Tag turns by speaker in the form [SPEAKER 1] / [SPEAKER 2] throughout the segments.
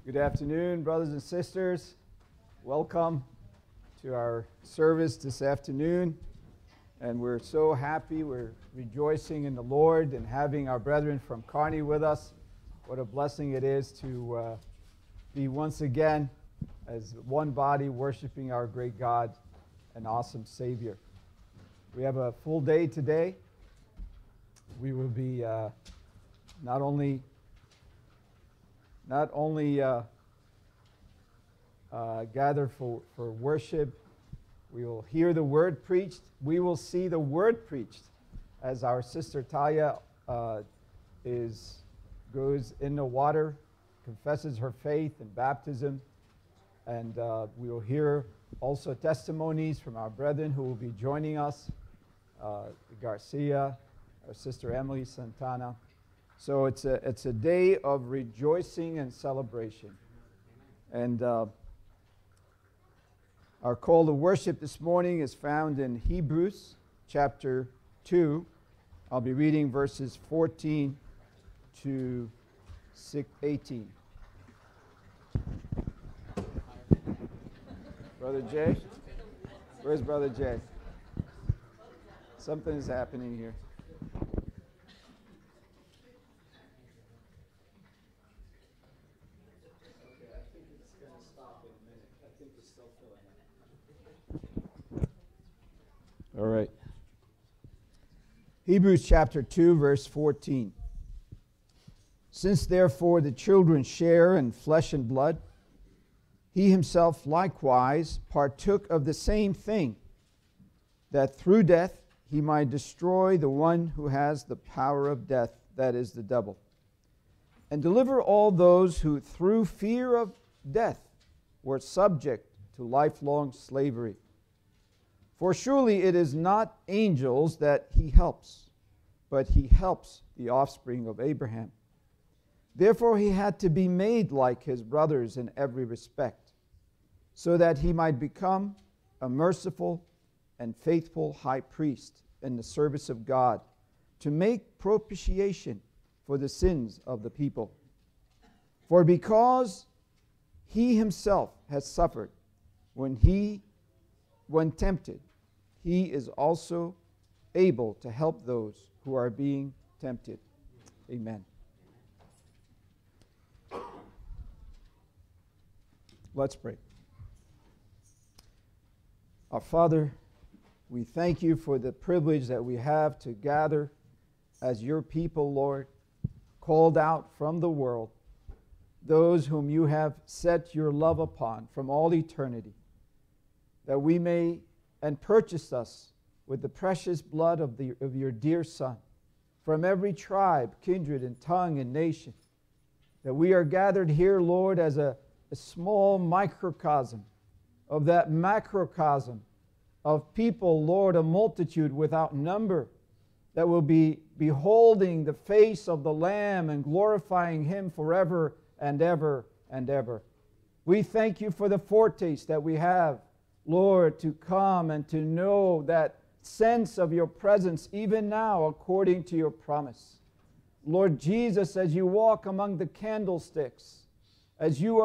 [SPEAKER 1] Good afternoon, brothers and sisters. Welcome to our service this afternoon. And we're so happy. We're rejoicing in the Lord and having our brethren from Kearney with us. What a blessing it is to be once again as one body worshiping our great God and awesome Savior. We have a full day today. We will be not only gathered for worship, we will hear the word preached. We will see the word preached as our sister Talia goes in the water, confesses her faith in baptism, and we will hear also testimonies from our brethren who will be joining us, Garcia, our sister Emily Santana. So it's a day of rejoicing and celebration. And our call to worship this morning is found in Hebrews chapter 2. I'll be reading verses 14 to 18. Brother Jay? Where's Brother Jay? Something is happening here. All right. Hebrews chapter 2, verse 14. Since therefore the children share in flesh and blood, he himself likewise partook of the same thing, that through death he might destroy the one who has the power of death, that is, the devil, and deliver all those who through fear of death were subject to lifelong slavery. For surely it is not angels that he helps, but he helps the offspring of Abraham. Therefore he had to be made like his brothers in every respect, so that he might become a merciful and faithful high priest in the service of God, to make propitiation for the sins of the people. For because he himself has suffered when tempted, he is also able to help those who are being tempted. Amen. Let's pray. Our Father, we thank you for the privilege that we have to gather as your people, Lord, called out from the world, those whom you have set your love upon from all eternity, that we may and purchase us with the precious blood of your dear Son, from every tribe, kindred, and tongue and nation, that we are gathered here, Lord, as a small microcosm of that macrocosm of people, Lord, a multitude without number, that will be beholding the face of the Lamb and glorifying him forever and ever and ever. We thank you for the foretaste that we have, Lord, to come and to know that sense of your presence even now according to your promise. Lord Jesus, as you walk among the candlesticks, as you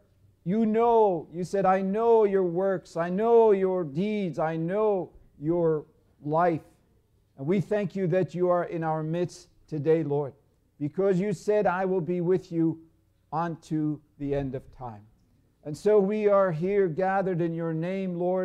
[SPEAKER 1] said, I know your works, I know your deeds, I know your life. And we thank you that you are in our midst today, Lord, because you said, I will be with you unto the end of time. And so we are here gathered in your name, Lord,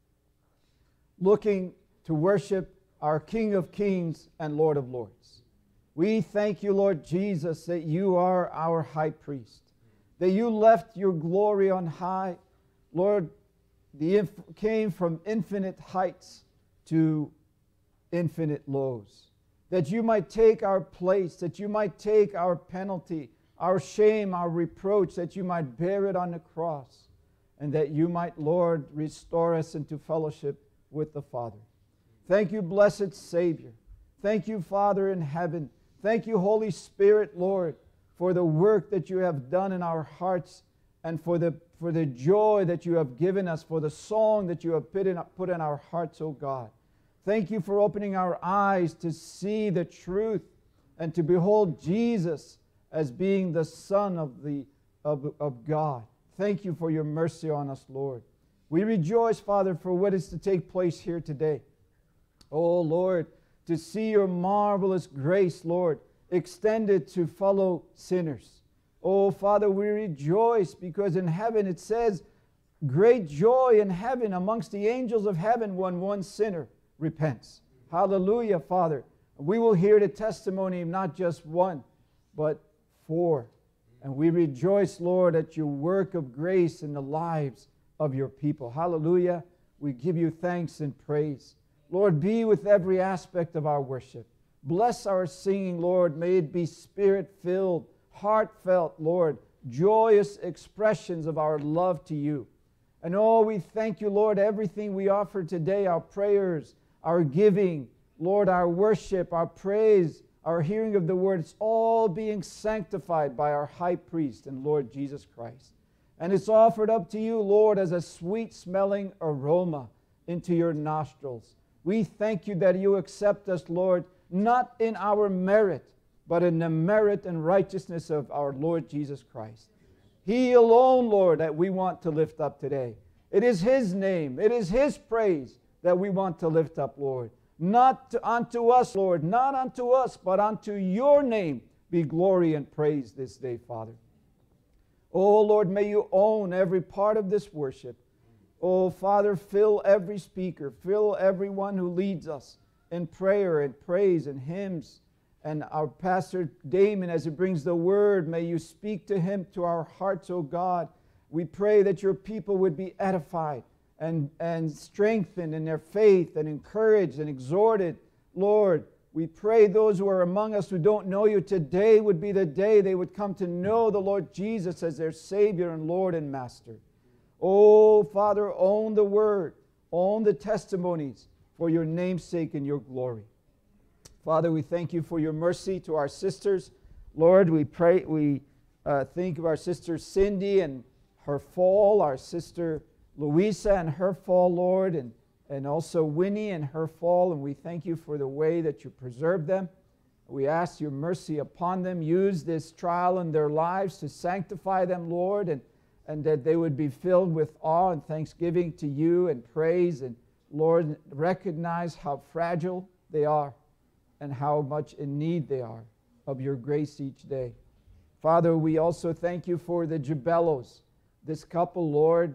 [SPEAKER 1] looking to worship our King of Kings and Lord of Lords. We thank you, Lord Jesus, that you are our high priest, that you left your glory on high, Lord, came from infinite heights to infinite lows, that you might take our place, that you might take our penalty, our shame, our reproach, that you might bear it on the cross, and that you might, Lord, restore us into fellowship with the Father. Thank you, blessed Savior. Thank you, Father in heaven. Thank you, Holy Spirit, Lord, for the work that you have done in our hearts, and for the joy that you have given us, for the song that you have put in our hearts, O God. Thank you for opening our eyes to see the truth and to behold Jesus as being the Son of the of God. Thank you for your mercy on us, Lord. We rejoice, Father, for what is to take place here today. Oh, Lord, to see your marvelous grace, Lord, extended to fellow sinners. Oh, Father, we rejoice because in heaven it says, great joy in heaven amongst the angels of heaven when one sinner repents. Hallelujah, Father. We will hear the testimony of not just one, but 4. And we rejoice, Lord, at your work of grace in the lives of your people. Hallelujah. We give you thanks and praise. Lord, be with every aspect of our worship. Bless our singing, Lord. May it be spirit-filled, heartfelt, Lord, joyous expressions of our love to you. And oh, we thank you, Lord, everything we offer today, our prayers, our giving, Lord, our worship, our praise, our hearing of the word, it's all being sanctified by our high priest and Lord Jesus Christ. And it's offered up to you, Lord, as a sweet-smelling aroma into your nostrils. We thank you that you accept us, Lord, not in our merit, but in the merit and righteousness of our Lord Jesus Christ. He alone, Lord, that we want to lift up today. It is His name, it is His praise that we want to lift up, Lord. Not unto us, Lord, not unto us, but unto your name be glory and praise this day, Father. Oh, Lord, may you own every part of this worship. Oh, Father, fill every speaker, fill everyone who leads us in prayer and praise and hymns. And our Pastor Damon, as he brings the word, may you speak to him, to our hearts, oh God. We pray that your people would be edified and strengthened in their faith and encouraged and exhorted. Lord, we pray those who are among us who don't know you today would be the day they would come to know the Lord Jesus as their Savior and Lord and Master. Oh, Father, own the word, own the testimonies for your name's sake and your glory. Father, we thank you for your mercy to our sisters. Lord, we pray, think of our sister Cindy and her fall, our sister Louisa and her fall, Lord, and also Winnie and her fall, and we thank you for the way that you preserved them. We ask your mercy upon them. Use this trial in their lives to sanctify them, Lord, and that they would be filled with awe and thanksgiving to you and praise, and Lord, recognize how fragile they are and how much in need they are of your grace each day. Father, we also thank you for the Jabellos, this couple, Lord,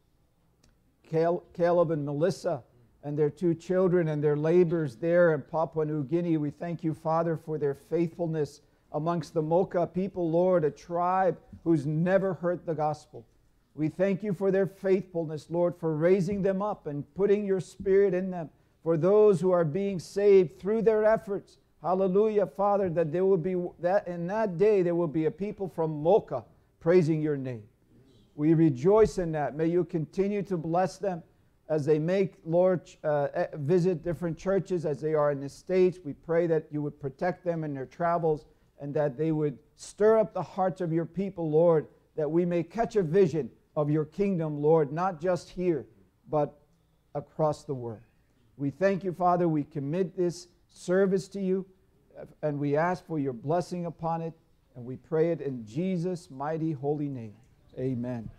[SPEAKER 1] Caleb and Melissa, and their 2 children and their labors there in Papua New Guinea. We thank you, Father, for their faithfulness amongst the Moka people, Lord, a tribe who's never heard the gospel. We thank you for their faithfulness, Lord, for raising them up and putting your Spirit in them, for those who are being saved through their efforts. Hallelujah, Father, that there will be that in that day there will be a people from Moka praising your name. We rejoice in that. May you continue to bless them as they make, Lord, visit different churches as they are in the States. We pray that you would protect them in their travels and that they would stir up the hearts of your people, Lord, that we may catch a vision of your kingdom, Lord, not just here, but across the world. We thank you, Father. We commit this service to you, and we ask for your blessing upon it, and we pray it in Jesus' mighty holy name. Amen.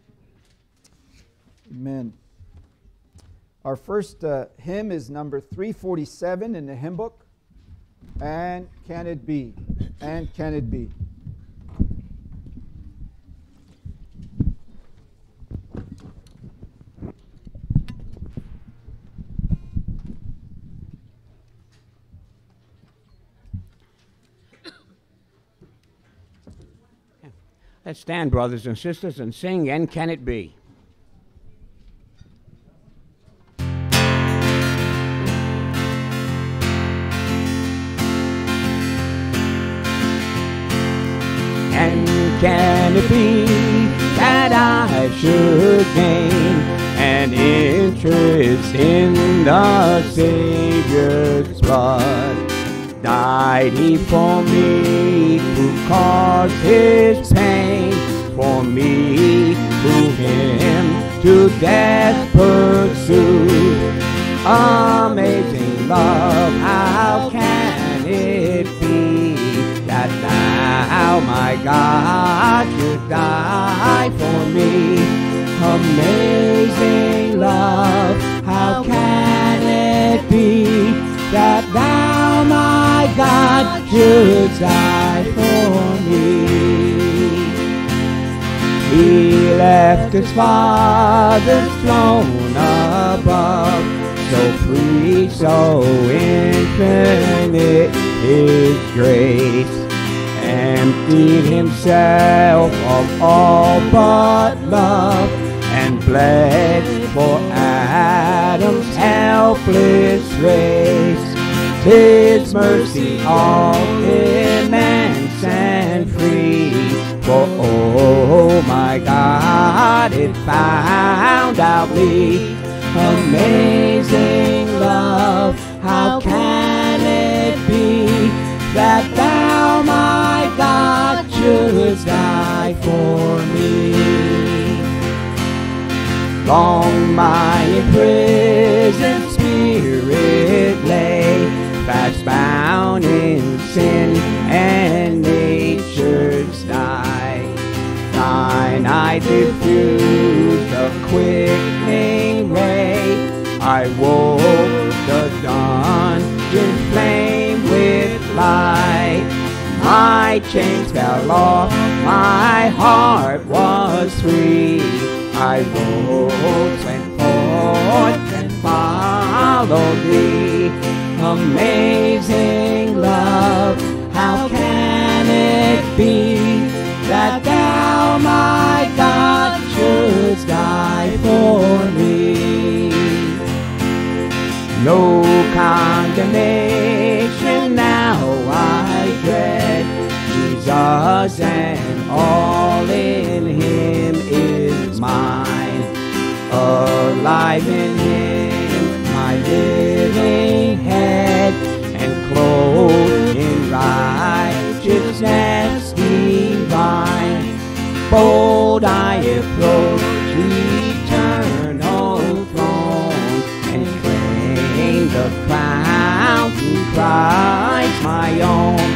[SPEAKER 1] Amen. Our first hymn is number 347 in the hymn book. And can it be? And can it be?
[SPEAKER 2] Let's stand, brothers and sisters, and sing, And Can It Be? And can it be that I should gain an interest in the Savior's blood? Died he for me who caused his pain, for me who him to death pursued. Amazing love, how can it be that thou, my God, should should die for me. Amazing love, how can it be that thou, my God, shouldst die for me? He left his Father's throne above, so free, so infinite his grace, emptied himself of all but love, and bled for Adam's helpless race. 'Tis mercy all immense and free, for oh my God, it found out me. Amazing love, how can it be that thou, my God, shouldst die for me? Long my imprisoned spirit lay, fast bound in sin and nature's night. Thine eye diffused a quickening ray, I woke the dungeon flame with light. My chains fell off, my heart was free. I rose, went forth, and followed thee. Amazing love, how can it be that thou, my God, shouldst die for me? No condemnation now I dread, Jesus and all in him is mine. Alive in him, my living head, and clothed in righteousness divine. Bold I approach eternal throne, and claim the crown through Christ my own.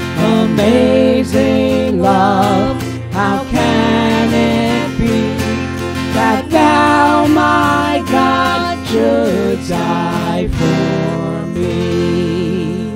[SPEAKER 2] Amazing love, how can it be that thou, my God, shouldst die for me?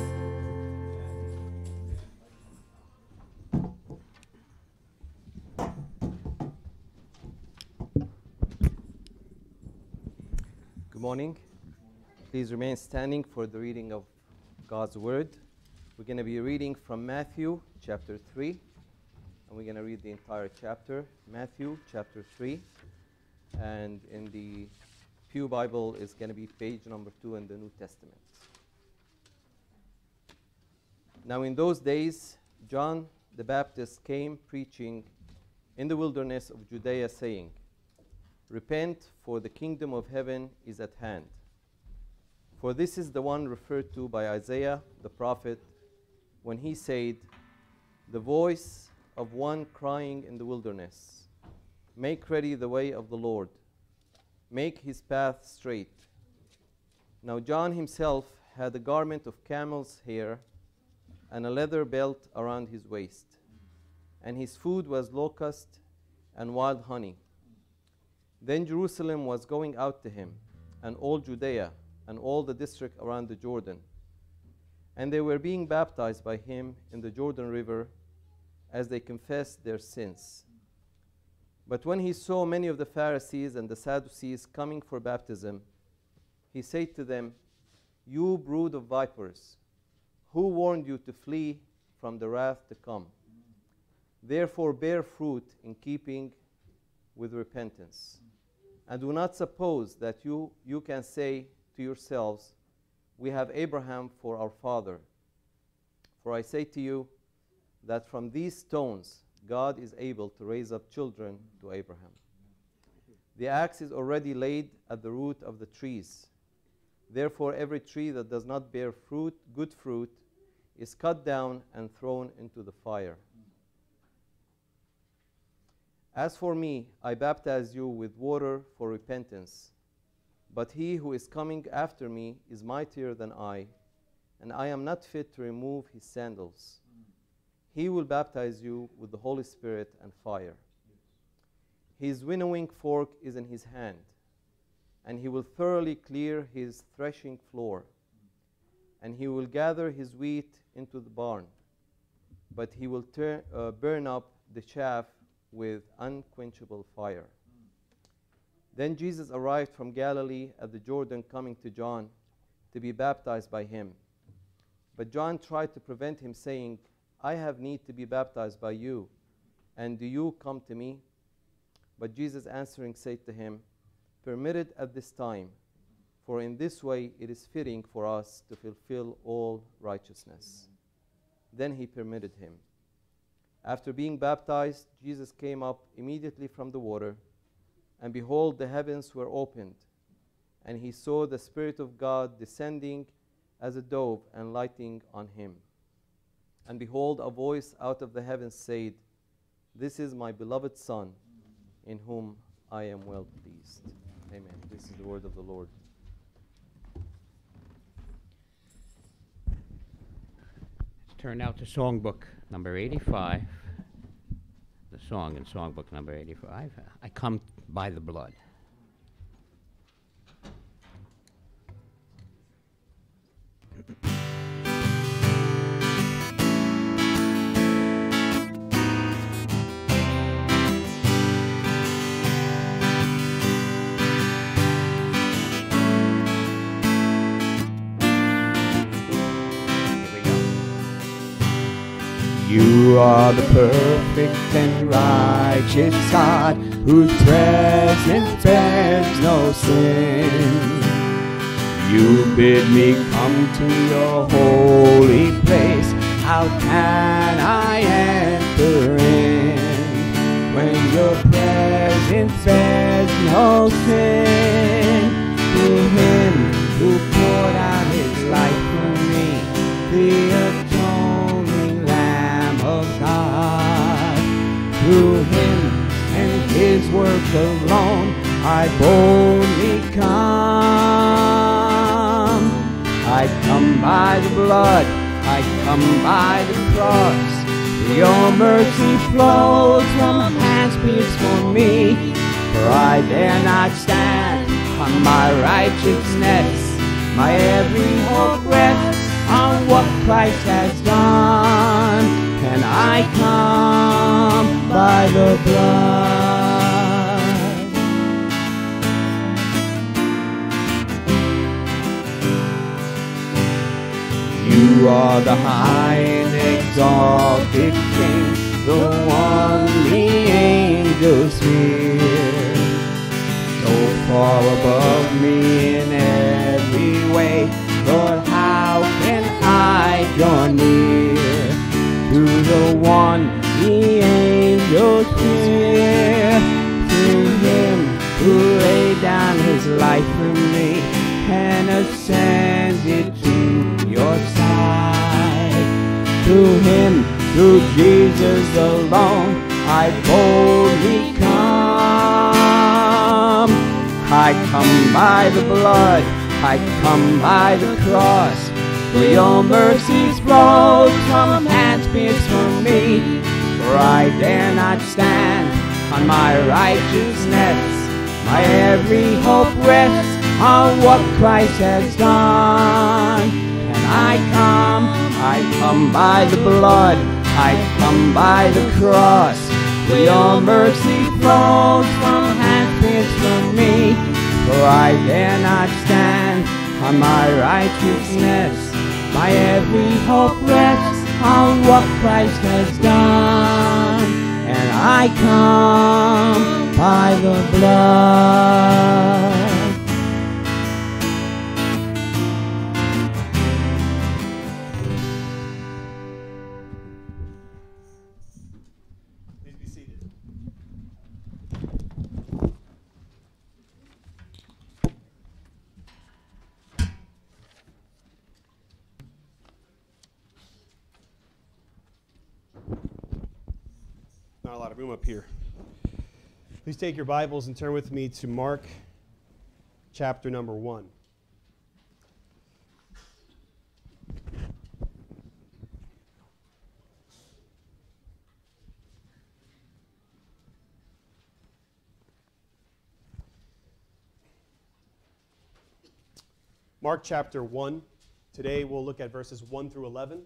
[SPEAKER 3] Good morning. Please remain standing for the reading of God's Word. We're going to be reading from Matthew chapter 3, and we're going to read the entire chapter. Matthew chapter 3, and in the Pew Bible is going to be page number 2 in the New Testament. Now in those days, John the Baptist came preaching in the wilderness of Judea, saying, Repent, for the kingdom of heaven is at hand. For this is the one referred to by Isaiah the prophet, when he said, The voice of one crying in the wilderness, Make ready the way of the Lord, make his path straight. Now John himself had a garment of camel's hair and a leather belt around his waist, and his food was locust and wild honey. Then Jerusalem was going out to him, and all Judea, and all the district around the Jordan. And they were being baptized by him in the Jordan River as they confessed their sins. But when he saw many of the Pharisees and the Sadducees coming for baptism, he said to them, You brood of vipers, who warned you to flee from the wrath to come? Therefore bear fruit in keeping with repentance. And do not suppose that you can say to yourselves, We have Abraham for our father. For I say to you that from these stones God is able to raise up children to Abraham. The axe is already laid at the root of the trees. Therefore every tree that does not bear fruit, good fruit, is cut down and thrown into the fire. As for me, I baptize you with water for repentance. But he who is coming after me is mightier than I, and I am not fit to remove his sandals. He will baptize you with the Holy Spirit and fire. His winnowing fork is in his hand, and he will thoroughly clear his threshing floor, and he will gather his wheat into the barn, but he will burn up the chaff with unquenchable fire. Then Jesus arrived from Galilee at the Jordan, coming to John to be baptized by him. But John tried to prevent him, saying, I have need to be baptized by you, and do you come to me? But Jesus answering said to him, Permit it at this time, for in this way it is fitting for us to fulfill all righteousness. Then he permitted him. After being baptized, Jesus came up immediately from the water, and behold, the heavens were opened, and he saw the Spirit of God descending as a dove and lighting on him. And behold, a voice out of the heavens said, This is my beloved Son, in whom I am well pleased. Amen. This is the word of the Lord.
[SPEAKER 2] Let's turn now to Songbook number 85. The song in Songbook number 85. I come by the blood.
[SPEAKER 4] You are the perfect and righteous God, whose presence bears no sin. You bid me come to your holy place. How can I enter in when your presence bears no sin? Through him who poured out his life for me, the atoning Lamb of God. Through him and his work alone, I boldly come. I come by the blood, I come by the cross. Your mercy flows from hands pierced for me. For I dare not stand on my righteousness. My every hope rests on what Christ has done. And I come by the blood. You are the high and exalted King, the one the angels fear. So far above me in every way, Lord, how can I draw near to the one the angels fear? Through him who laid down his life for me and ascended to your side. Through him, through Jesus alone, I boldly come. I come by the blood, I come by the cross. For your mercies flow from hands pierced for me. For I dare not stand on my righteousness. My every hope rests on what Christ has done. And I come by the blood, I come by the cross. For your mercy flows from hands pierced for me. For I dare not stand on my righteousness. My every hope rests on what Christ has done. And I come by the blood.
[SPEAKER 5] Please be seated. Not a lot of room up here. Please take your Bibles and turn with me to Mark chapter number 1. Mark chapter 1. Today we'll look at verses 1 through 11.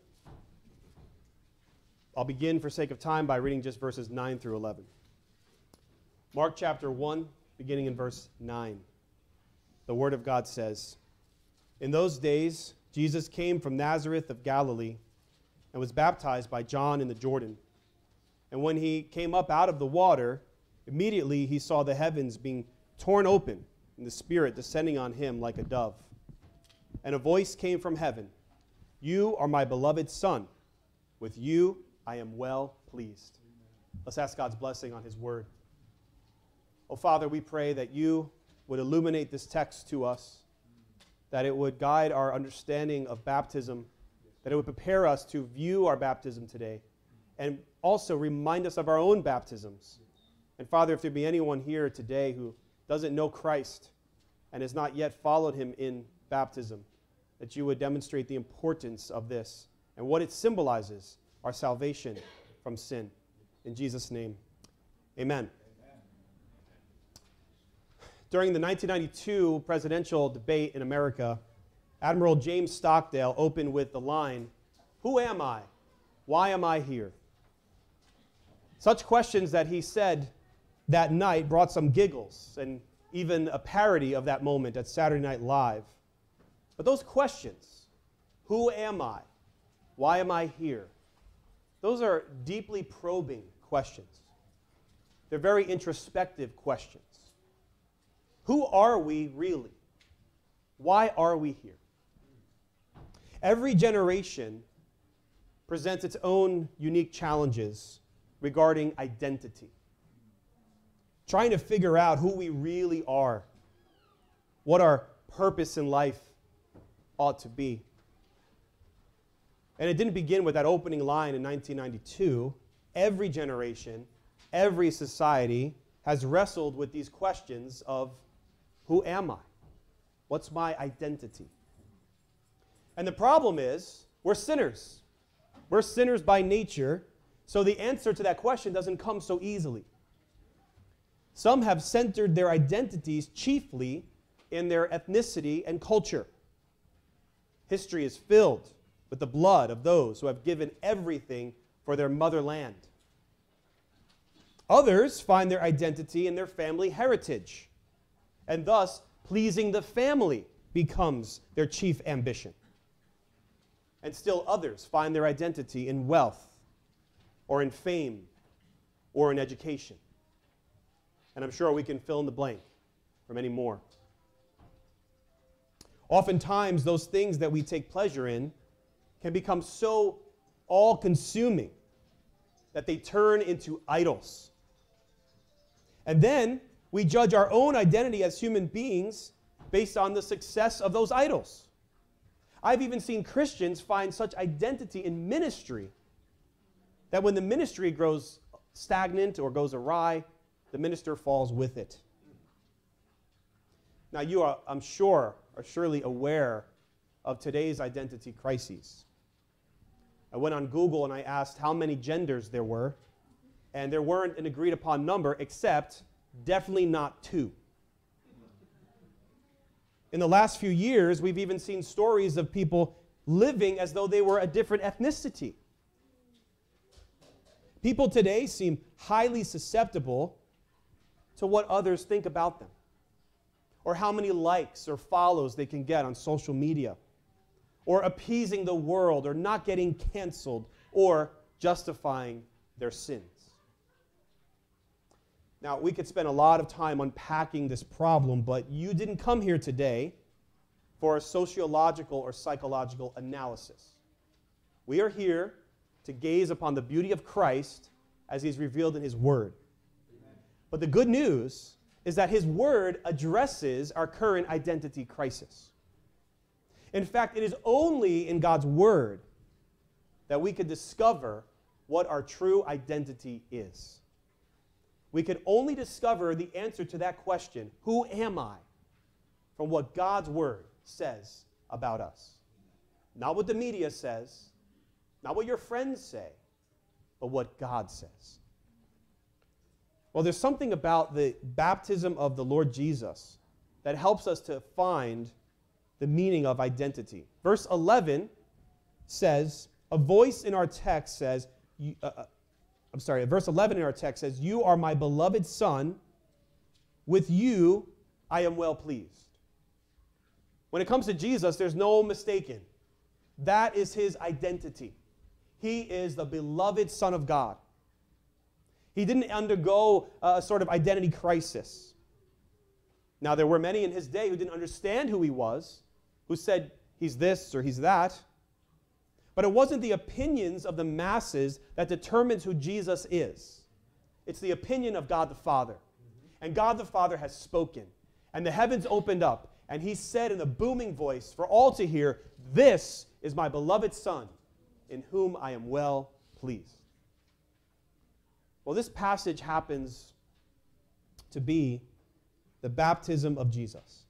[SPEAKER 5] I'll begin for sake of time by reading just verses 9 through 11. Mark chapter 1, beginning in verse 9. The Word of God says, "In those days Jesus came from Nazareth of Galilee and was baptized by John in the Jordan. And when he came up out of the water, immediately he saw the heavens being torn open and the Spirit descending on him like a dove. And a voice came from heaven, 'You are my beloved Son. With you I am well pleased.'" Let's ask God's blessing on his word. Oh, Father, we pray that you would illuminate this text to us, that it would guide our understanding of baptism, that it would prepare us to view our baptism today, and also remind us of our own baptisms. And Father, if there be anyone here today who doesn't know Christ and has not yet followed him in baptism, that you would demonstrate the importance of this and what it symbolizes, our salvation from sin. In Jesus' name, amen. During the 1992 presidential debate in America, Admiral James Stockdale opened with the line, "Who am I? Why am I here?" Such questions that he said that night brought some giggles and even a parody of that moment at Saturday Night Live. But those questions, who am I? Why am I here? Those are deeply probing questions. They're very introspective questions. Who are we really? Why are we here? Every generation presents its own unique challenges regarding identity. Trying to figure out who we really are, what our purpose in life ought to be. And it didn't begin with that opening line in 1992. Every generation, every society has wrestled with these questions of, who am I? What's my identity? And the problem is, we're sinners. We're sinners by nature, so the answer to that question doesn't come so easily. Some have centered their identities chiefly in their ethnicity and culture. History is filled with the blood of those who have given everything for their motherland. Others find their identity in their family heritage, and thus pleasing the family becomes their chief ambition. And still others find their identity in wealth, or in fame, or in education. And I'm sure we can fill in the blank for many more. Oftentimes, those things that we take pleasure in can become so all-consuming that they turn into idols. And then we judge our own identity as human beings based on the success of those idols. I've even seen Christians find such identity in ministry that when the ministry grows stagnant or goes awry, the minister falls with it. Now you are, I'm sure, are surely aware of today's identity crises. I went on Google and I asked how many genders there were, and there weren't an agreed upon number except definitely not 2. In the last few years, we've even seen stories of people living as though they were a different ethnicity. People today seem highly susceptible to what others think about them, or how many likes or follows they can get on social media, or appeasing the world, or not getting canceled, or justifying their sins. Now, we could spend a lot of time unpacking this problem, but you didn't come here today for a sociological or psychological analysis. We are here to gaze upon the beauty of Christ as he's revealed in his word. Amen. But the good news is that his word addresses our current identity crisis. In fact, it is only in God's word that we can discover what our true identity is. We can only discover the answer to that question, who am I, from what God's word says about us. Not what the media says, not what your friends say, but what God says. Well, there's something about the baptism of the Lord Jesus that helps us to find the meaning of identity. Verse 11 says, verse 11 in our text says, "You are my beloved Son, with you I am well pleased." When it comes to Jesus, there's no mistaking. That is his identity. He is the beloved Son of God. He didn't undergo a sort of identity crisis. Now, there were many in his day who didn't understand who he was, who said he's this or he's that. But it wasn't the opinions of the masses that determines who Jesus is. It's the opinion of God the Father. And God the Father has spoken. And the heavens opened up. And he said in a booming voice for all to hear, "This is my beloved Son, in whom I am well pleased." Well, this passage happens to be the baptism of Jesus.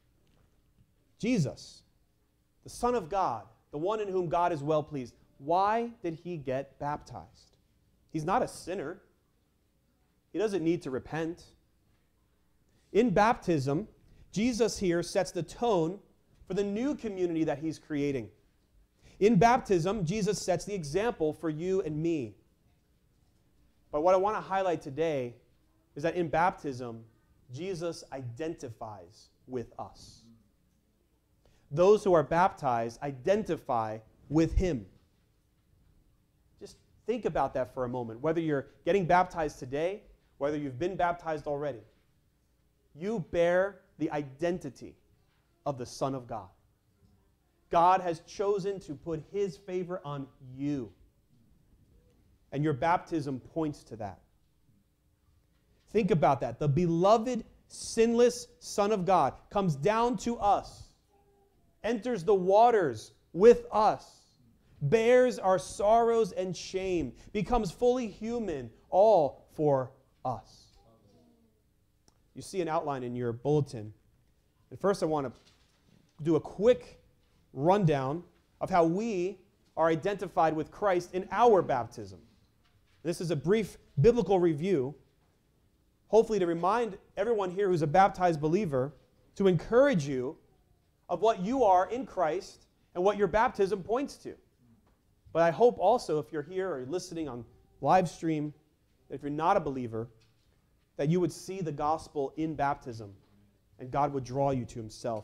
[SPEAKER 5] Jesus, the Son of God, the one in whom God is well pleased. Why did he get baptized? He's not a sinner. He doesn't need to repent. In baptism, Jesus here sets the tone for the new community that he's creating. In baptism, Jesus sets the example for you and me. But what I want to highlight today is that in baptism, Jesus identifies with us. Those who are baptized identify with him. Just think about that for a moment. Whether you're getting baptized today, whether you've been baptized already, you bear the identity of the Son of God. God has chosen to put his favor on you. And your baptism points to that. Think about that. The beloved, sinless Son of God comes down to us, enters the waters with us, bears our sorrows and shame, becomes fully human, all for us. You see an outline in your bulletin. And first I want to do a quick rundown of how we are identified with Christ in our baptism. This is a brief biblical review, hopefully to remind everyone here who's a baptized believer, to encourage you of what you are in Christ and what your baptism points to. But I hope also, if you're here or listening on live stream, if you're not a believer, that you would see the gospel in baptism and God would draw you to himself.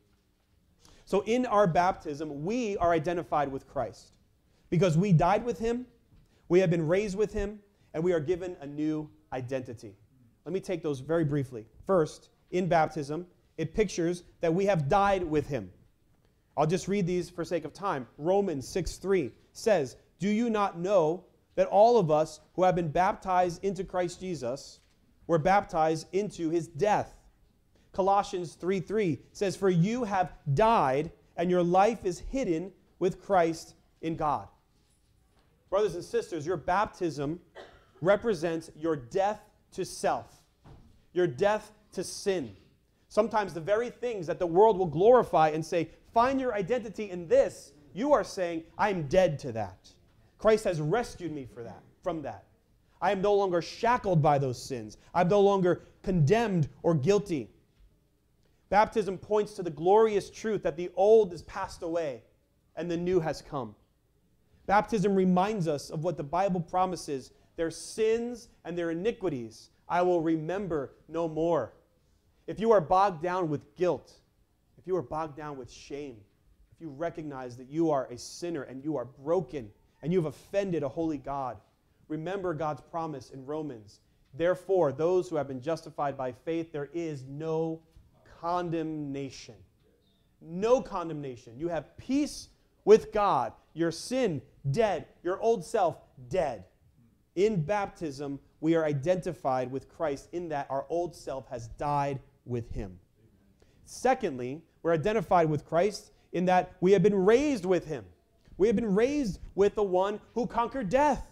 [SPEAKER 5] So in our baptism, we are identified with Christ because we died with him, we have been raised with him, and we are given a new identity. Let me take those very briefly. First, in baptism, it pictures that we have died with him. I'll just read these for sake of time. Romans 6:3 says, "Do you not know that all of us who have been baptized into Christ Jesus were baptized into his death?" Colossians 3:3 says, "For you have died, and your life is hidden with Christ in God." Brothers and sisters, your baptism represents your death to self, your death to sin. Sometimes the very things that the world will glorify and say, find your identity in this, you are saying, I'm dead to that. Christ has rescued me from that. I am no longer shackled by those sins. I'm no longer condemned or guilty. Baptism points to the glorious truth that the old is passed away and the new has come. Baptism reminds us of what the Bible promises: their sins and their iniquities I will remember no more. If you are bogged down with guilt, if you are bogged down with shame, if you recognize that you are a sinner and you are broken and you have offended a holy God, remember God's promise in Romans. Therefore, those who have been justified by faith, there is no condemnation. No condemnation. You have peace with God. Your sin, dead. Your old self, dead. In baptism, we are identified with Christ in that our old self has died with him. Secondly, we're identified with Christ in that we have been raised with him. We have been raised with the one who conquered death.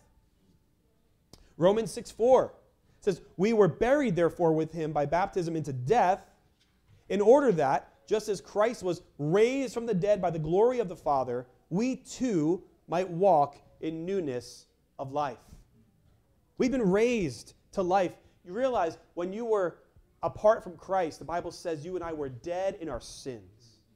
[SPEAKER 5] Romans 6:4 says, "We were buried, therefore, with him by baptism into death, in order that, just as Christ was raised from the dead by the glory of the Father, we too might walk in newness of life." We've been raised to life. You realize when you were apart from Christ, the Bible says you and I were dead in our sins.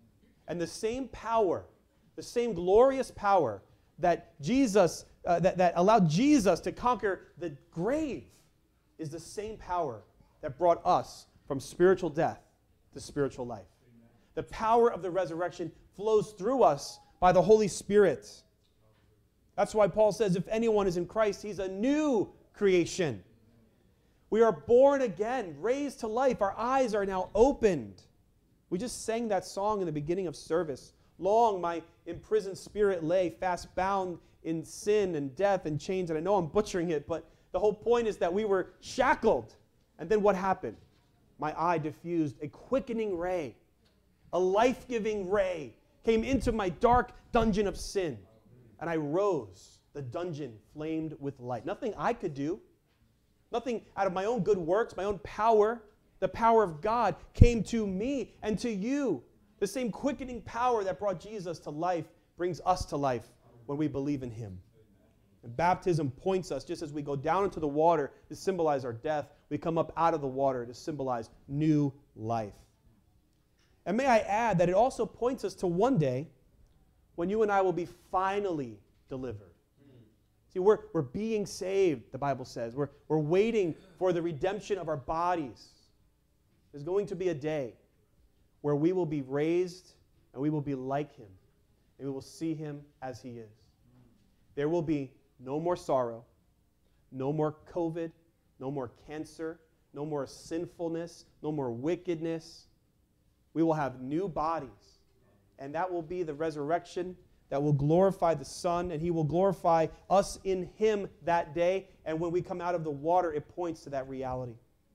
[SPEAKER 5] And the same power, the same glorious power that Jesus, that allowed Jesus to conquer the grave is the same power that brought us from spiritual death to spiritual life. Amen. The power of the resurrection flows through us by the Holy Spirit. That's why Paul says, if anyone is in Christ, he's a new creation. We are born again, raised to life. Our eyes are now opened. We just sang that song in the beginning of service. Long my imprisoned spirit lay, fast bound in sin and death and chains. And I know I'm butchering it, but the whole point is that we were shackled. And then what happened? My eye diffused a quickening ray, a life-giving ray came into my dark dungeon of sin. And I rose. The dungeon flamed with light. Nothing I could do. Nothing out of my own good works, my own power. The power of God came to me and to you. The same quickening power that brought Jesus to life brings us to life when we believe in him. And baptism points us, just as we go down into the water to symbolize our death, we come up out of the water to symbolize new life. And may I add that it also points us to one day when you and I will be finally delivered. See, we're being saved, the Bible says. We're waiting for the redemption of our bodies. There's going to be a day where we will be raised and we will be like him. And we will see him as he is. There will be no more sorrow, no more COVID, no more cancer, no more sinfulness, no more wickedness. We will have new bodies. And that will be the resurrection that will glorify the Son, and he will glorify us in him that day. And when we come out of the water, it points to that reality.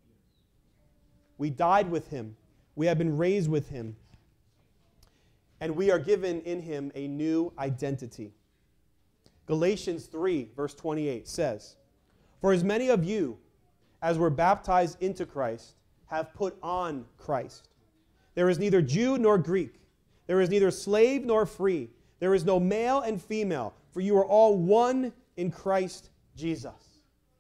[SPEAKER 5] We died with him. We have been raised with him. And we are given in him a new identity. Galatians 3, verse 28 says, "For as many of you as were baptized into Christ have put on Christ. There is neither Jew nor Greek. There is neither slave nor free. There is no male and female, for you are all one in Christ Jesus."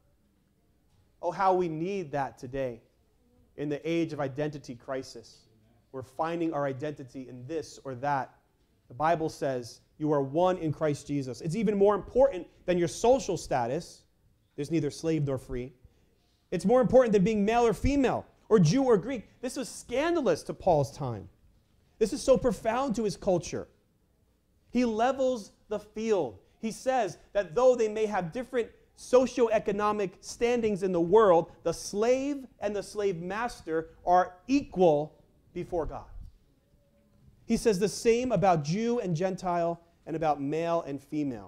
[SPEAKER 5] Oh, how we need that today in the age of identity crisis. We're finding our identity in this or that. The Bible says you are one in Christ Jesus. It's even more important than your social status. There's neither slave nor free. It's more important than being male or female, or Jew or Greek. This was scandalous to Paul's time. This is so profound to his culture. He levels the field. He says that though they may have different socioeconomic standings in the world, the slave and the slave master are equal before God. He says the same about Jew and Gentile and about male and female.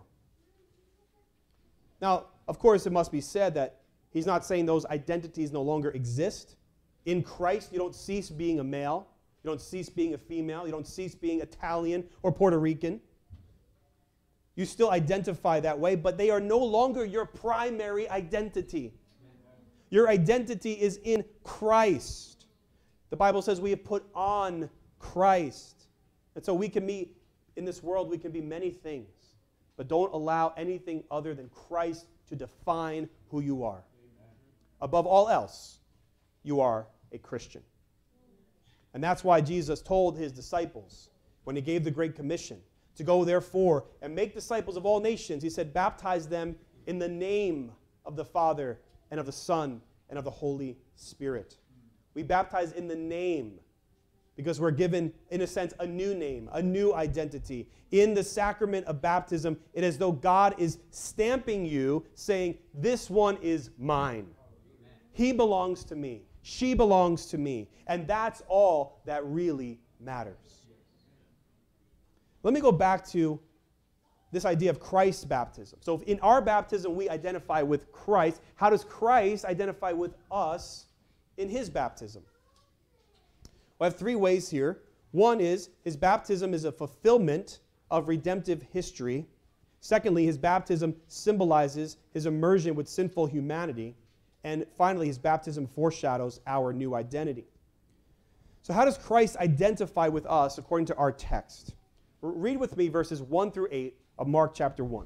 [SPEAKER 5] Now, of course, it must be said that he's not saying those identities no longer exist. In Christ, you don't cease being a male. You don't cease being a female. You don't cease being Italian or Puerto Rican. You still identify that way, but they are no longer your primary identity. Your identity is in Christ. The Bible says we have put on Christ. And so we can be, in this world, we can be many things, but don't allow anything other than Christ to define who you are. Amen. Above all else, you are a Christian. And that's why Jesus told his disciples, when he gave the Great Commission, to go therefore and make disciples of all nations, he said, baptize them in the name of the Father and of the Son and of the Holy Spirit. We baptize in the name because we're given, in a sense, a new name, a new identity. In the sacrament of baptism, it is as though God is stamping you, saying, this one is mine. Amen. He belongs to me. She belongs to me. And that's all that really matters. Let me go back to this idea of Christ's baptism. So if in our baptism we identify with Christ, how does Christ identify with us in his baptism? Well, I have three ways here. One is his baptism is a fulfillment of redemptive history. Secondly, his baptism symbolizes his immersion with sinful humanity. And finally, his baptism foreshadows our new identity. So how does Christ identify with us according to our text? Read with me verses 1 through 8 of Mark chapter 1.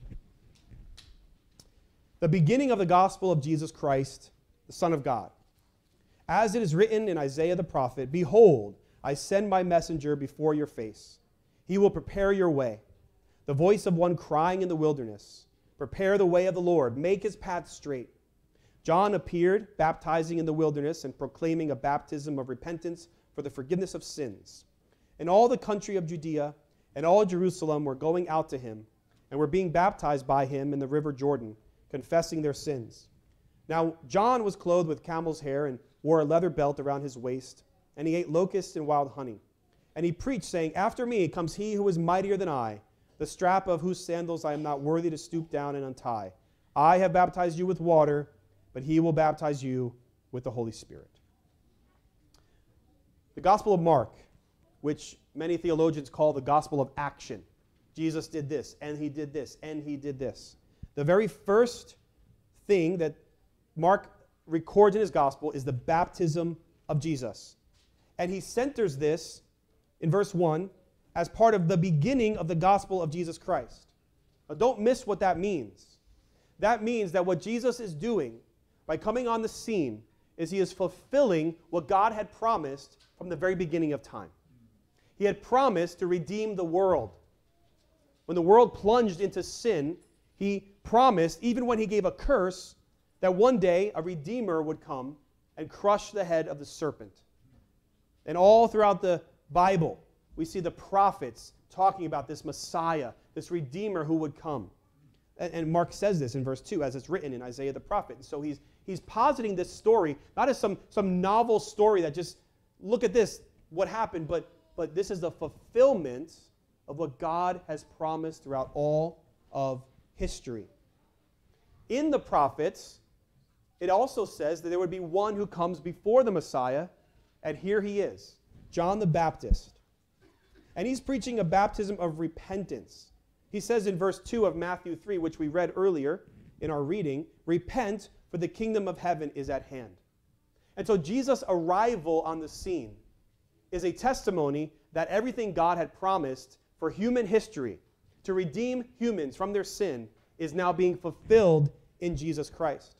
[SPEAKER 5] The beginning of the gospel of Jesus Christ, the Son of God. As it is written in Isaiah the prophet, behold, I send my messenger before your face. He will prepare your way. The voice of one crying in the wilderness, prepare the way of the Lord, make his path straight. John appeared, baptizing in the wilderness and proclaiming a baptism of repentance for the forgiveness of sins. And all the country of Judea and all Jerusalem were going out to him and were being baptized by him in the river Jordan, confessing their sins. Now John was clothed with camel's hair and wore a leather belt around his waist, and he ate locusts and wild honey. And he preached, saying, After me comes he who is mightier than I, the strap of whose sandals I am not worthy to stoop down and untie. I have baptized you with water, but he will baptize you with the Holy Spirit. The Gospel of Mark, which many theologians call the Gospel of action. Jesus did this, and he did this, and he did this. The very first thing that Mark records in his Gospel is the baptism of Jesus. And he centers this in verse 1 as part of the beginning of the gospel of Jesus Christ. Now, don't miss what that means. That means that what Jesus is doing by coming on the scene is he is fulfilling what God had promised from the very beginning of time. He had promised to redeem the world. When the world plunged into sin, he promised, even when he gave a curse, that one day a Redeemer would come and crush the head of the serpent. And all throughout the Bible, we see the prophets talking about this Messiah, this Redeemer who would come. And Mark says this in verse 2, as it's written in Isaiah the prophet. And so he's positing this story, not as some novel story that just, look at this, what happened, but this is the fulfillment of what God has promised throughout all of history. In the prophets, it also says that there would be one who comes before the Messiah, and here he is, John the Baptist. And he's preaching a baptism of repentance. He says in verse 2 of Matthew 3, which we read earlier in our reading, repent, for the kingdom of heaven is at hand. And so Jesus' arrival on the scene is a testimony that everything God had promised for human history, to redeem humans from their sin, is now being fulfilled in Jesus Christ.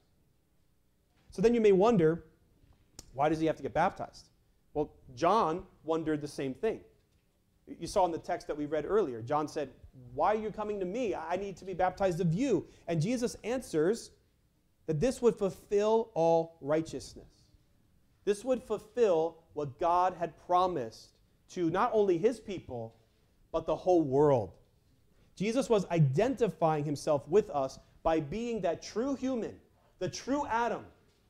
[SPEAKER 5] So then you may wonder, why does he have to get baptized? Well, John wondered the same thing. You saw in the text that we read earlier, John said, why are you coming to me? I need to be baptized of you. And Jesus answers that this would fulfill all righteousness. This would fulfill what God had promised to not only his people, but the whole world. Jesus was identifying himself with us by being that true human, the true Adam,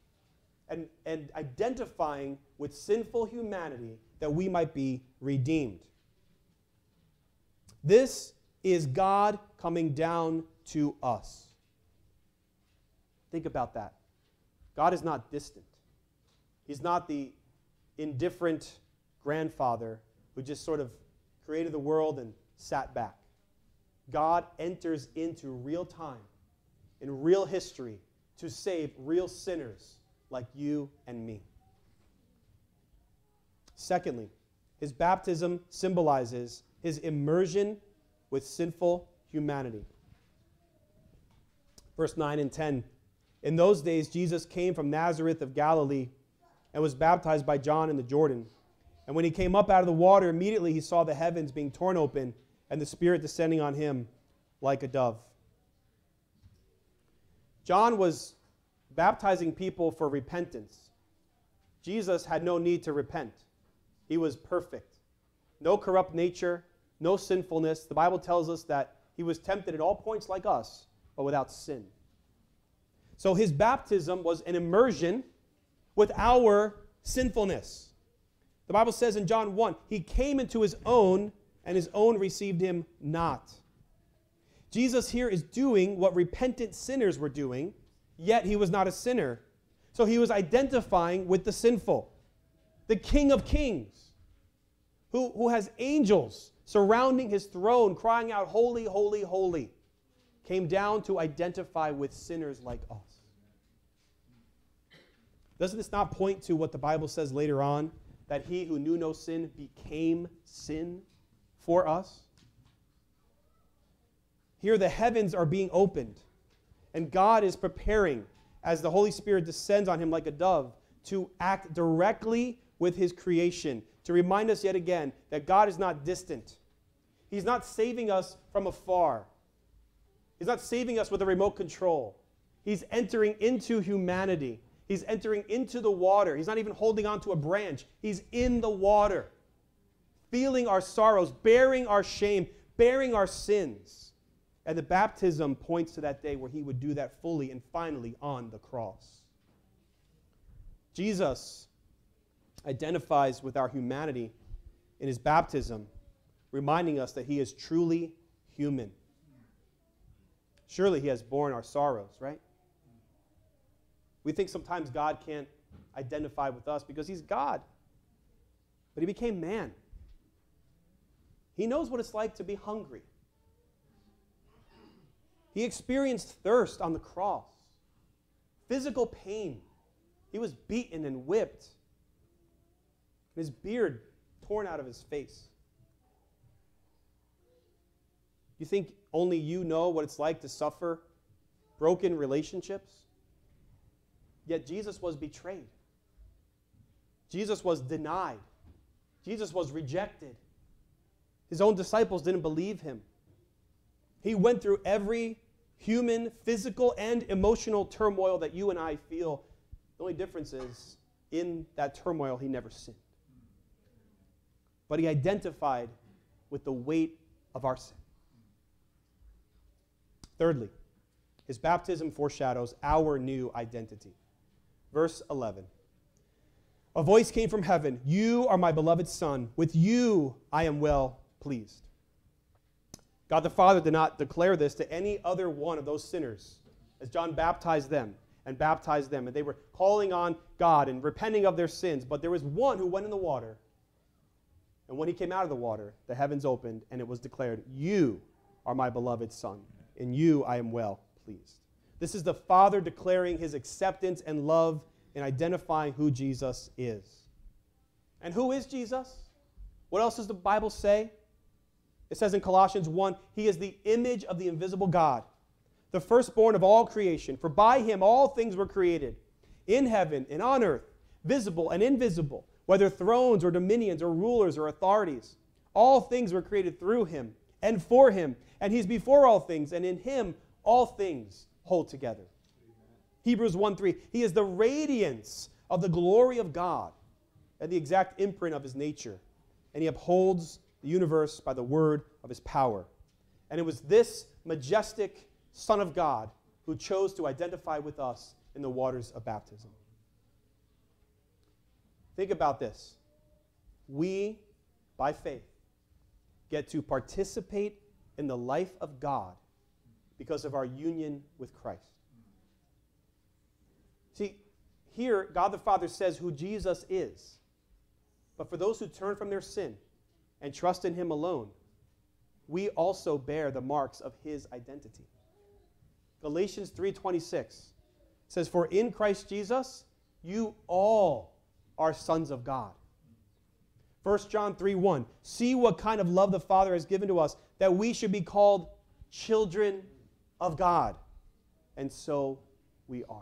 [SPEAKER 5] and identifying with sinful humanity that we might be redeemed. This is God coming down to us. Think about that. God is not distant. He's not the indifferent grandfather who just sort of created the world and sat back. God enters into real time, in real history, to save real sinners like you and me. Secondly, his baptism symbolizes his immersion with sinful humanity. Verse 9 and 10. In those days, Jesus came from Nazareth of Galilee and was baptized by John in the Jordan. And when he came up out of the water, immediately he saw the heavens being torn open and the Spirit descending on him like a dove. John was baptizing people for repentance. Jesus had no need to repent. He was perfect. No corrupt nature, no sinfulness. The Bible tells us that he was tempted at all points like us, but without sin. So his baptism was an immersion with our sinfulness. The Bible says in John 1, he came into his own, and his own received him not. Jesus here is doing what repentant sinners were doing, yet he was not a sinner. So he was identifying with the sinful, the King of Kings, who has angels surrounding his throne, crying out, holy, holy, holy, came down to identify with sinners like us. Doesn't this not point to what the Bible says later on, that he who knew no sin became sin for us? Here the heavens are being opened, and God is preparing, as the Holy Spirit descends on him like a dove, to act directly with his creation, to remind us yet again that God is not distant. He's not saving us from afar. He's not saving us with a remote control. He's entering into humanity. He's entering into the water. He's not even holding on to a branch. He's in the water, feeling our sorrows, bearing our shame, bearing our sins. And the baptism points to that day where he would do that fully and finally on the cross. Jesus identifies with our humanity in his baptism, reminding us that he is truly human. Surely he has borne our sorrows, right? We think sometimes God can't identify with us because he's God. But he became man. He knows what it's like to be hungry. He experienced thirst on the cross, physical pain. He was beaten and whipped, his beard torn out of his face. You think only you know what it's like to suffer broken relationships? Yet Jesus was betrayed. Jesus was denied. Jesus was rejected. His own disciples didn't believe him. He went through every human, physical, and emotional turmoil that you and I feel. The only difference is, in that turmoil, he never sinned. But he identified with the weight of our sin. Thirdly, his baptism foreshadows our new identity. Verse 11. A voice came from heaven, "You are my beloved Son. With you I am well pleased." God the Father did not declare this to any other one of those sinners as John baptized them, and they were calling on God and repenting of their sins. But there was one who went in the water, and when he came out of the water, the heavens opened, and it was declared, "You are my beloved Son. In you I am well pleased." This is the Father declaring his acceptance and love in identifying who Jesus is. And who is Jesus? What else does the Bible say? It says in Colossians 1, he is the image of the invisible God, the firstborn of all creation. For by him all things were created, in heaven and on earth, visible and invisible, whether thrones or dominions or rulers or authorities. All things were created through him and for him, and he's before all things, and in him all things hold together. Hebrews 1:3, he is the radiance of the glory of God and the exact imprint of his nature, and he upholds the universe by the word of his power. And it was this majestic Son of God who chose to identify with us in the waters of baptism. Think about this. We, by faith, get to participate in the life of God because of our union with Christ. See, here, God the Father says who Jesus is. But for those who turn from their sin and trust in him alone, we also bear the marks of his identity. Galatians 3:26 says, "For in Christ Jesus, you all are sons of God." 1 John 3:1, "See what kind of love the Father has given to us, that we should be called children of God." And so we are.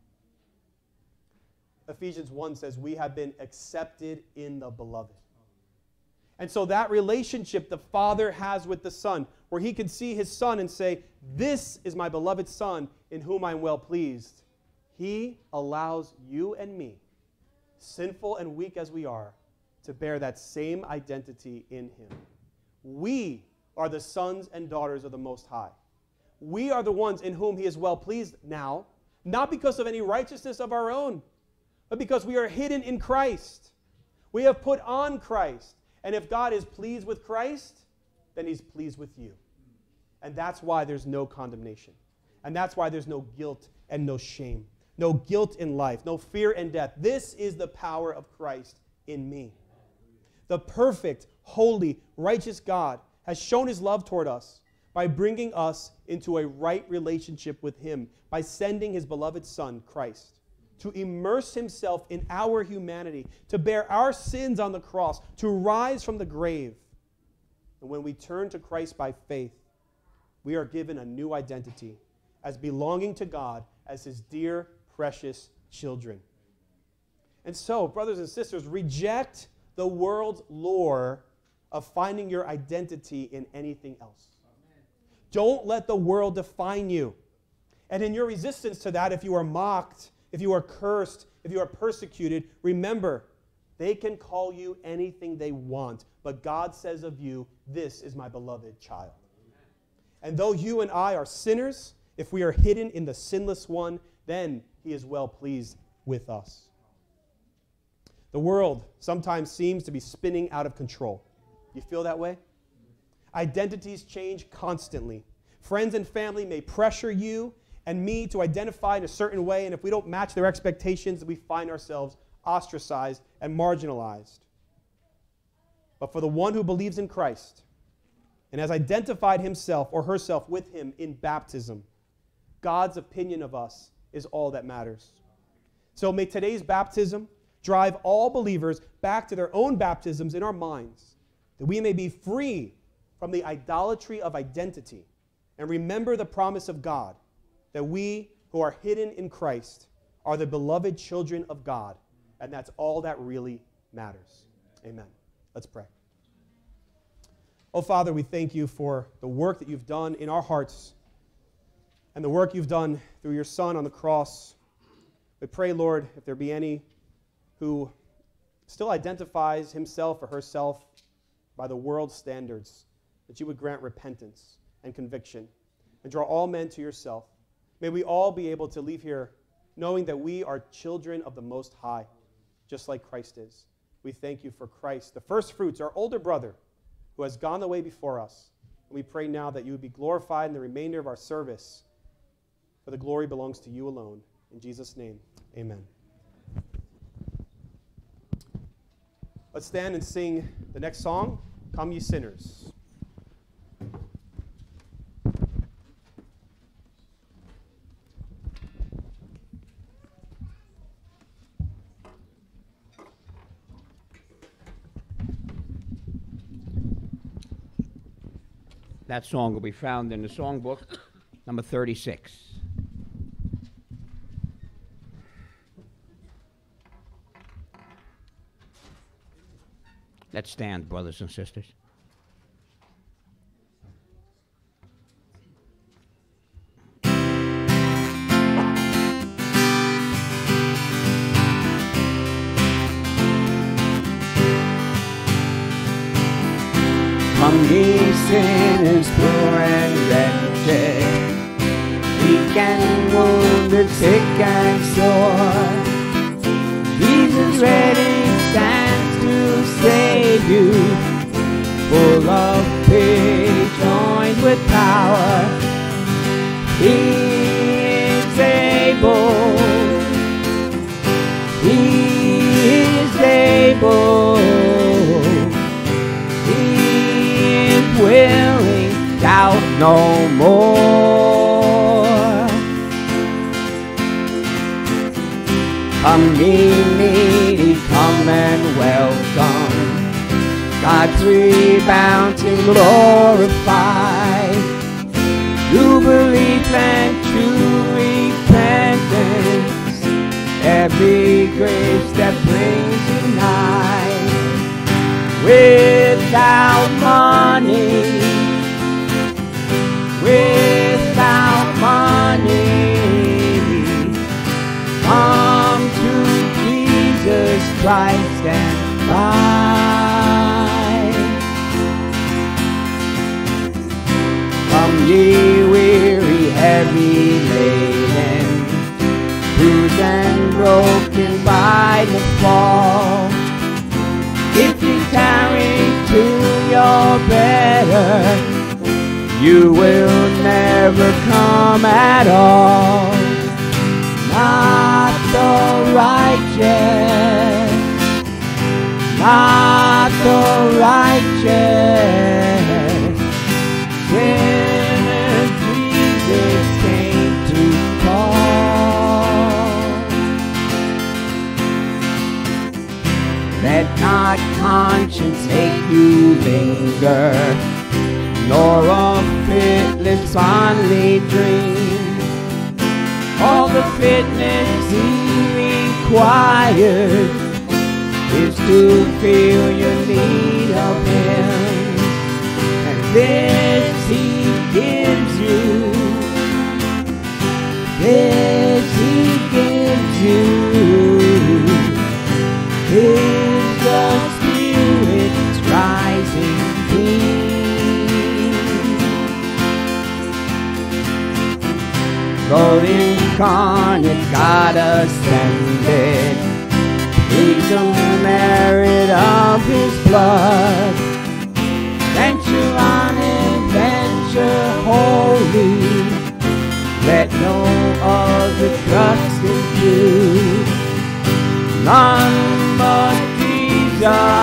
[SPEAKER 5] Ephesians 1 says, "We have been accepted in the Beloved." And so that relationship the Father has with the Son, where he can see his Son and say, "This is my beloved Son in whom I am well pleased," he allows you and me, sinful and weak as we are, to bear that same identity in him. We are the sons and daughters of the Most High. We are the ones in whom he is well pleased now, not because of any righteousness of our own, but because we are hidden in Christ. We have put on Christ. And if God is pleased with Christ, then he's pleased with you. And that's why there's no condemnation. And that's why there's no guilt and no shame. No guilt in life, no fear and death. This is the power of Christ in me. The perfect, holy, righteous God has shown his love toward us by bringing us into a right relationship with him, by sending his beloved Son, Christ, to immerse himself in our humanity, to bear our sins on the cross, to rise from the grave. And when we turn to Christ by faith, we are given a new identity as belonging to God as his dear, precious children. And so, brothers and sisters, reject the world's lure of finding your identity in anything else. Don't let the world define you. And in your resistance to that, if you are mocked, if you are cursed, if you are persecuted, remember, they can call you anything they want, but God says of you, this is my beloved child. And though you and I are sinners, if we are hidden in the sinless one, then he is well pleased with us. The world sometimes seems to be spinning out of control. You feel that way? Identities change constantly. Friends and family may pressure you and me to identify in a certain way, and if we don't match their expectations, we find ourselves ostracized and marginalized. But for the one who believes in Christ and has identified himself or herself with him in baptism, God's opinion of us is all that matters. So may today's baptism drive all believers back to their own baptisms in our minds, that we may be free from the idolatry of identity and remember the promise of God that we who are hidden in Christ are the beloved children of God, and that's all that really matters. Amen. Let's pray. Oh, Father, we thank you for the work that you've done in our hearts and the work you've done through your Son on the cross. We pray, Lord, if there be any who still identifies himself or herself by the world's standards, that you would grant repentance and conviction and draw all men to yourself. May we all be able to leave here knowing that we are children of the Most High, just like Christ is. We thank you for Christ, the first fruits, our older brother, who has gone the way before us. And we pray now that you would be glorified in the remainder of our service, for the glory belongs to you alone. In Jesus' name, amen. Let's stand and sing the next song, Come Ye Sinners.
[SPEAKER 2] That song will be found in the songbook, number 36. Let's stand, brothers and sisters.
[SPEAKER 4] Come ye sinners, poor and wretched, weak and wounded, sick and sore. Jesus ready stands to save you, full of pity, joined with power. He is able, he is able. Willing, doubt no more. Come ye needy, come and welcome, God's free bounty glorified. Jubilee and true repentance, every grace that brings you nigh. Without money, without money, come to Jesus Christ and buy. Come ye weary, heavy laden, bruised and broken by the fall. If you tarry to your better, you will never come at all. Not the righteous, not the righteous, sinners Jesus came to call. Let not conscience make you linger, nor a fitless fondly dream. All the fitness he requires is to feel your need of Him. And this He gives you. This He gives you. Is the Spirit's rising King. Lord incarnate, God ascended, He's the merit of His blood. Venture on adventure holy, let no other trust in you. None but Jesus,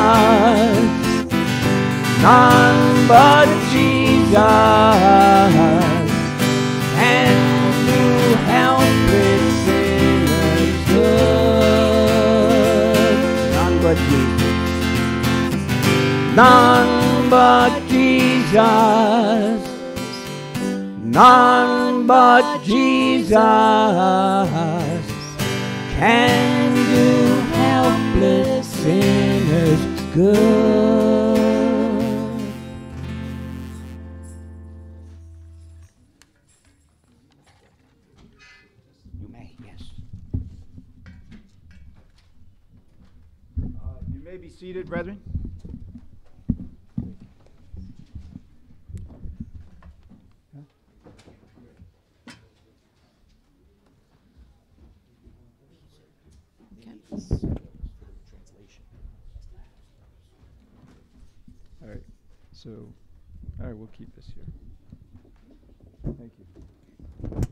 [SPEAKER 4] none but Jesus can do helpless sinners good. None but Jesus, none but Jesus, none but Jesus can do helpless sinners good.
[SPEAKER 2] You may, yes.
[SPEAKER 1] You may be seated, brethren. All right, so, all right, we'll keep this here. Thank you.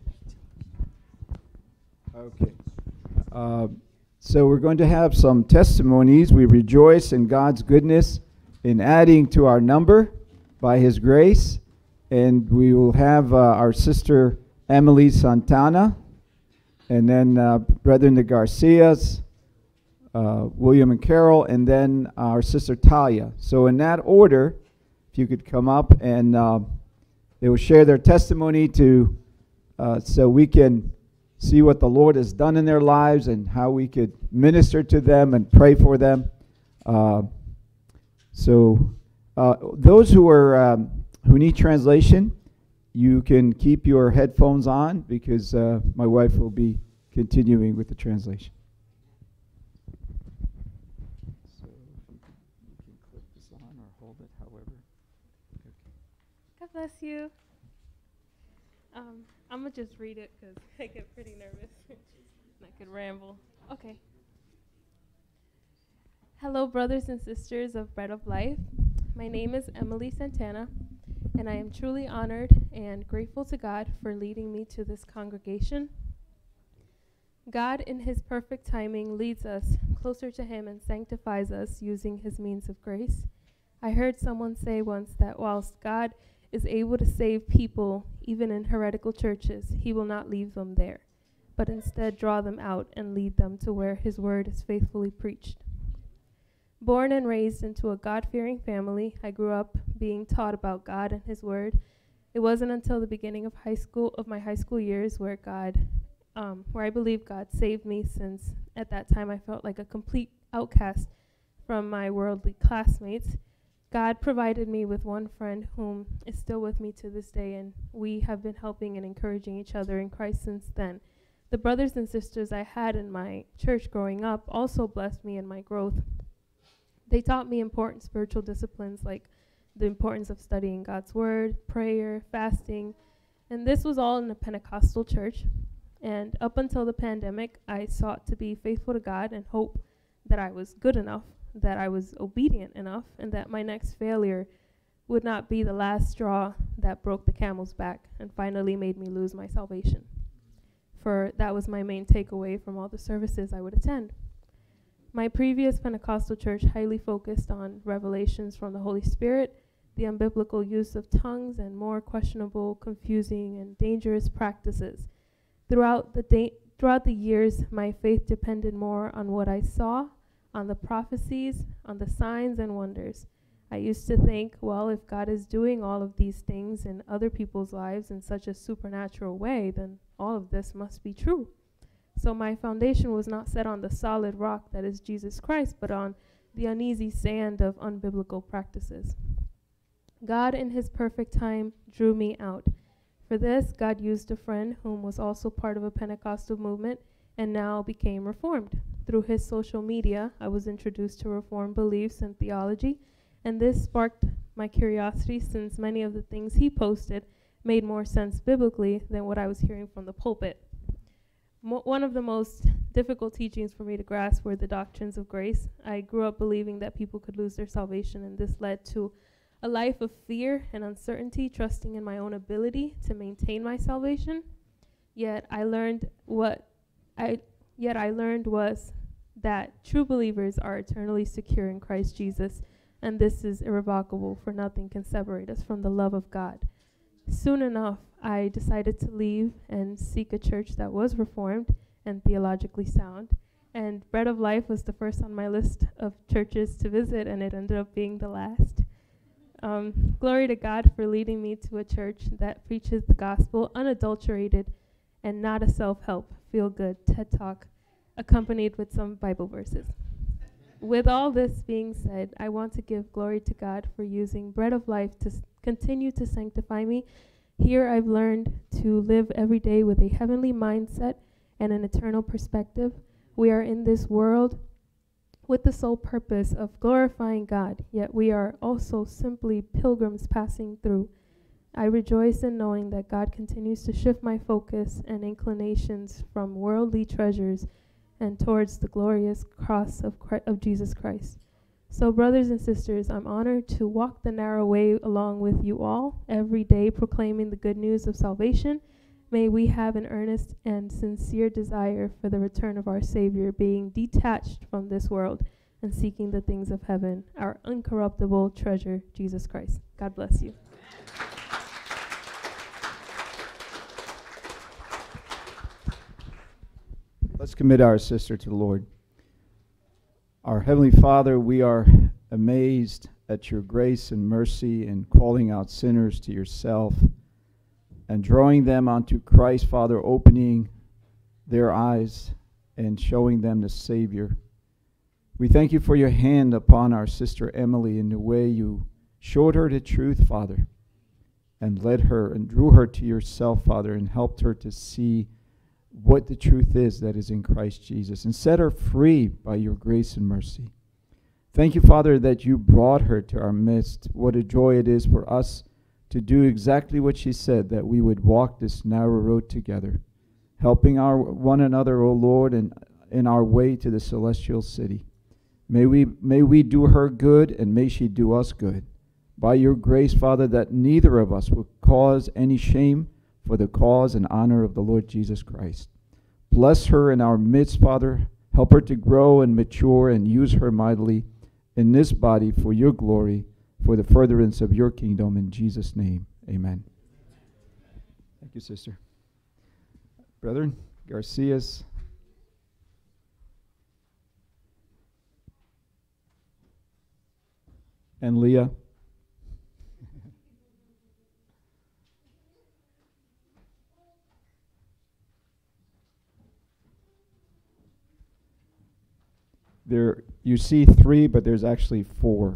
[SPEAKER 1] Okay. So we're going to have some testimonies. We rejoice in God's goodness in adding to our number by His grace. And we will have our sister Emily Santana, and then Brethren the Garcias, William and Carol, and then our sister Talia. So in that order, if you could come up, and they will share their testimony to so we can see what the Lord has done in their lives and how we could minister to them and pray for them. Those who are who need translation, you can keep your headphones on because my wife will be continuing with the translation. So if you can click this on or hold it, however. Okay.
[SPEAKER 6] God bless you. I'm going to just read it because I get pretty nervous. And I could ramble. Okay. Hello, brothers and sisters of Bread of Life. My name is Emily Santana, and I am truly honored and grateful to God for leading me to this congregation. God, in His perfect timing, leads us closer to Him and sanctifies us using His means of grace. I heard someone say once that whilst God is able to save people, even in heretical churches, He will not leave them there, but instead draw them out and lead them to where His word is faithfully preached. Born and raised into a God-fearing family, I grew up being taught about God and His word. It wasn't until the beginning of my high school years where I believe God saved me, since at that time I felt like a complete outcast from my worldly classmates. God provided me with one friend whom is still with me to this day, and we have been helping and encouraging each other in Christ since then. The brothers and sisters I had in my church growing up also blessed me in my growth. They taught me important spiritual disciplines like the importance of studying God's word, prayer, fasting, and this was all in a Pentecostal church. And up until the pandemic, I sought to be faithful to God and hope that I was good enough, that I was obedient enough, and that my next failure would not be the last straw that broke the camel's back and finally made me lose my salvation. For that was my main takeaway from all the services I would attend. My previous Pentecostal church highly focused on revelations from the Holy Spirit, the unbiblical use of tongues, and more questionable, confusing, and dangerous practices. Throughout the years, my faith depended more on what I saw, on the prophecies, on the signs and wonders. I used to think, well, if God is doing all of these things in other people's lives in such a supernatural way, then all of this must be true. So my foundation was not set on the solid rock that is Jesus Christ, but on the uneasy sand of unbiblical practices. God, in his perfect time, drew me out. For this, God used a friend whom was also part of a Pentecostal movement and now became Reformed. Through his social media, I was introduced to Reformed beliefs and theology, and this sparked my curiosity since many of the things he posted made more sense biblically than what I was hearing from the pulpit. One of the most difficult teachings for me to grasp were the doctrines of grace. I grew up believing that people could lose their salvation, and this led to a life of fear and uncertainty, trusting in my own ability to maintain my salvation. Yet I learned was that true believers are eternally secure in Christ Jesus, and this is irrevocable, for nothing can separate us from the love of God. Soon enough, I decided to leave and seek a church that was Reformed and theologically sound. And Bread of Life was the first on my list of churches to visit, and it ended up being the last. Glory to God for leading me to a church that preaches the gospel unadulterated and not a self-help, feel-good TED Talk accompanied with some Bible verses. With all this being said, I want to give glory to God for using Bread of Life to continue to sanctify me. Here I've learned to live every day with a heavenly mindset and an eternal perspective. We are in this world with the sole purpose of glorifying God, yet we are also simply pilgrims passing through. I rejoice in knowing that God continues to shift my focus and inclinations from worldly treasures and towards the glorious cross of Jesus Christ. So, brothers and sisters, I'm honored to walk the narrow way along with you all, every day proclaiming the good news of salvation. May we have an earnest and sincere desire for the return of our Savior, being detached from this world and seeking the things of heaven, our incorruptible treasure, Jesus Christ. God bless you.
[SPEAKER 1] Let's commit our sister to the Lord. Our Heavenly Father, we are amazed at your grace and mercy in calling out sinners to yourself and drawing them onto Christ, Father, opening their eyes and showing them the Savior. We thank you for your hand upon our sister Emily in the way you showed her the truth, Father, and led her and drew her to yourself, Father, and helped her to see what the truth is that is in Christ Jesus, and set her free by your grace and mercy. Thank you, Father, that you brought her to our midst. What a joy it is for us to do exactly what she said, that we would walk this narrow road together, helping one another, O Lord, and in our way to the celestial city. May we do her good, and may she do us good. By your grace, Father, that neither of us will cause any shame for the cause and honor of the Lord Jesus Christ. Bless her in our midst, Father. Help her to grow and mature and use her mightily in this body for your glory, for the furtherance of your kingdom. In Jesus' name, amen. Thank you, sister. Brethren, Garcias. And Leah. There, you see 3, but there's actually 4.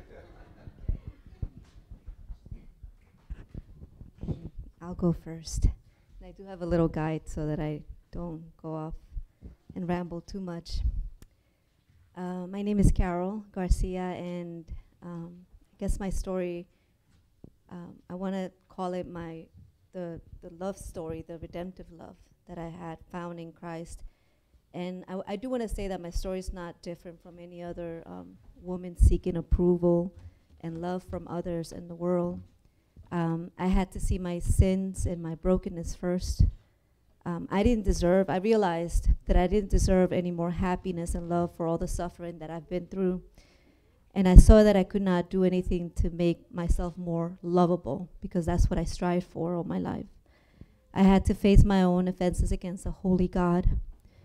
[SPEAKER 7] I'll go first. I do have a little guide so that I don't go off and ramble too much. My name is Carol Garcia, and I guess my story, I want to call it the love story, the redemptive love that I had found in Christ. And I do want to say that my story is not different from any other woman seeking approval and love from others in the world. I had to see my sins and my brokenness first. I realized that I didn't deserve any more happiness and love for all the suffering that I've been through. And I saw that I could not do anything to make myself more lovable, because that's what I strived for all my life. I had to face my own offenses against a holy God.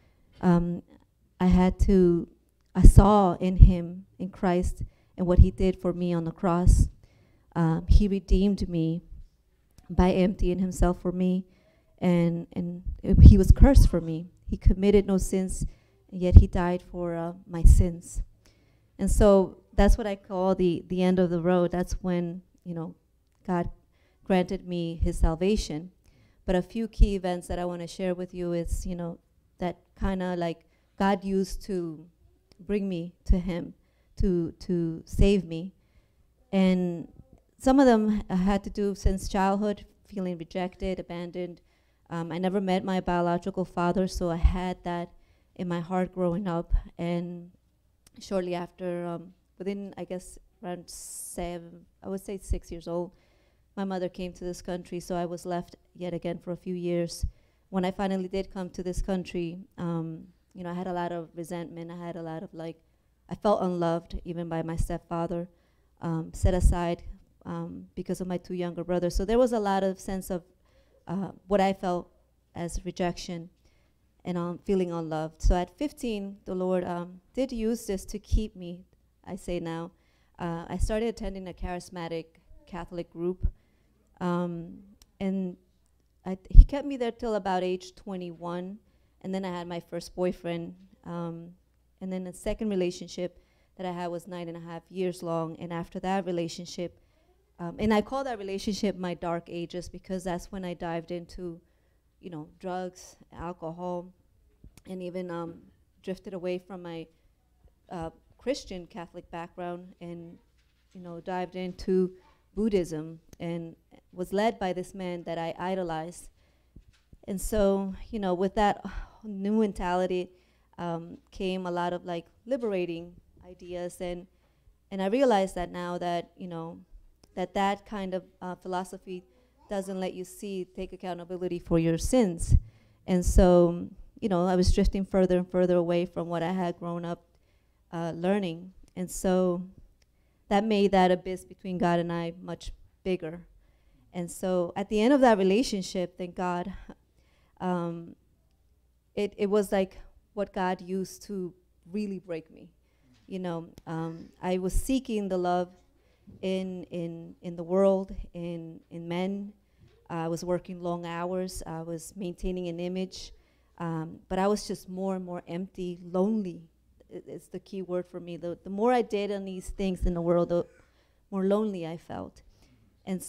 [SPEAKER 7] I saw in him, in Christ, and what he did for me on the cross. He redeemed me by emptying himself for me, and he was cursed for me. He committed no sins, and yet he died for my sins. And so that's what I call the end of the road. That's when, God granted me his salvation. But a few key events that I want to share with you is, that kind of like God used to bring me to him, to save me. And some of them had to do since childhood, feeling rejected, abandoned. I never met my biological father, so I had that in my heart growing up. And shortly after, within, I guess, around 6 years old, my mother came to this country, so I was left yet again for a few years. When I finally did come to this country, I had a lot of resentment. I had a lot of I felt unloved even by my stepfather, set aside because of my two younger brothers. So there was a lot of sense of what I felt as rejection and feeling unloved. So at 15, the Lord did use this to keep me, I say now. I started attending a charismatic Catholic group, and he kept me there till about age 21, and then I had my first boyfriend, and then the second relationship that I had was 9.5 years long, and after that relationship, and I call that relationship my dark ages because that's when I dived into, drugs, alcohol, and even drifted away from my Christian Catholic background and, dived into Buddhism and was led by this man that I idolized. And so, with that new mentality came a lot of liberating ideas, and I realized that now that, that kind of philosophy doesn't let you take accountability for your sins. And so, I was drifting further and further away from what I had grown up learning. And so that made that abyss between God and I much bigger. And so at the end of that relationship, thank God, it was like what God used to really break me. I was seeking the love in the world, in men. I was working long hours. I was maintaining an image. But I was just more and more empty, lonely. It's the key word for me. The more I did on these things in the world, the more lonely I felt. And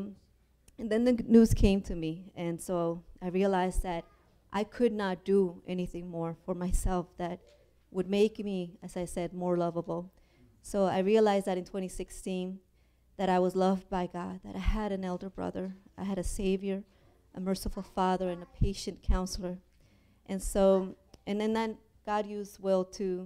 [SPEAKER 7] then the news came to me. And so I realized that I could not do anything more for myself that would make me, as I said, more lovable. So I realized that in 2016 that I was loved by God, that I had an elder brother, I had a Savior, a merciful Father, and a patient counselor. And then that God used Will to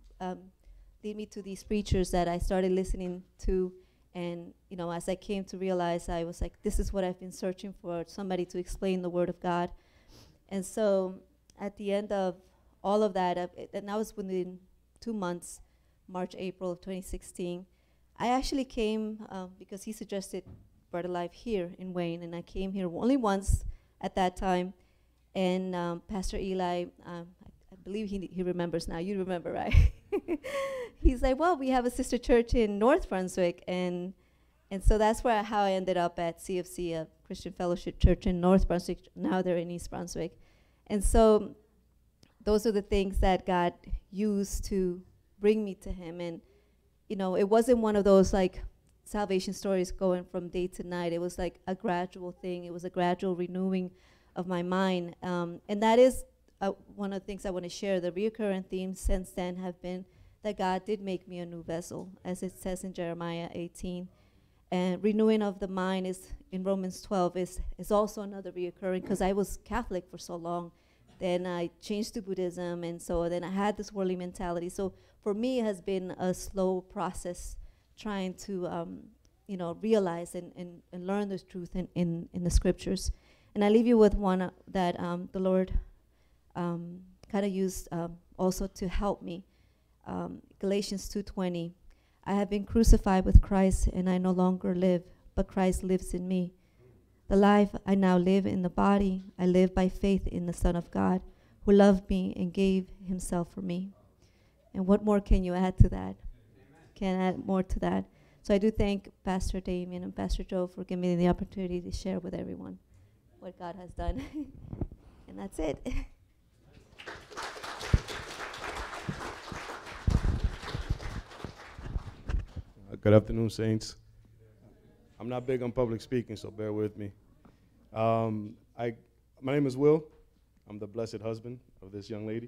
[SPEAKER 7] lead me to these preachers that I started listening to. And, as I came to realize, I was like, this is what I've been searching for, somebody to explain the Word of God. And so at the end of all of that, and that was within 2 months, March, April of 2016, I actually came because he suggested Bread of Life here in Wayne, and I came here only once at that time. And Pastor Eli, I believe he remembers now. You remember, right? He's like, well, we have a sister church in North Brunswick. And so that's how I ended up at CFC, a Christian Fellowship Church in North Brunswick. Now they're in East Brunswick. And so those are the things that God used to bring me to him. And, it wasn't one of those salvation stories going from day to night. It was like a gradual thing. It was a gradual renewing of my mind. And that is one of the things I want to share. The recurrent themes since then have been that God did make me a new vessel, as it says in Jeremiah 18. And renewing of the mind is in Romans 12 is also another reoccurring, because I was Catholic for so long. Then I changed to Buddhism, and so then I had this worldly mentality. So for me, it has been a slow process trying to realize and learn the truth in the scriptures. And I leave you with one that the Lord kind of used also to help me. Galatians 2:20, I have been crucified with Christ, and I no longer live, but Christ lives in me. The life I now live in the body, I live by faith in the Son of God, who loved me and gave himself for me. And what more can you add to that? Can't add more to that. So I do thank Pastor Damien and Pastor Joe for giving me the opportunity to share with everyone what God has done. And that's it.
[SPEAKER 8] Good afternoon, Saints. I'm not big on public speaking, so bear with me. My name is Will. I'm the blessed husband of this young lady.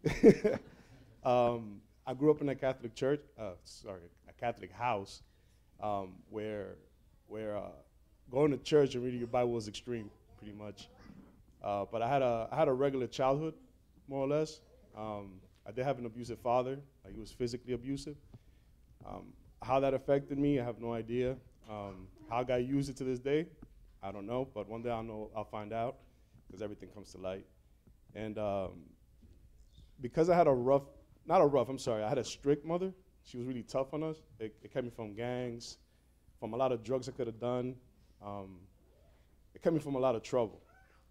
[SPEAKER 8] I grew up in a Catholic church, a Catholic house, where going to church and reading your Bible was extreme, pretty much. But I had a regular childhood, more or less. I did have an abusive father. He was physically abusive. How that affected me, I have no idea. How God used it to this day, I don't know. But one day I'll find out, because everything comes to light. And because I had I had a strict mother. She was really tough on us. It kept me from gangs, from a lot of drugs I could have done. It kept me from a lot of trouble.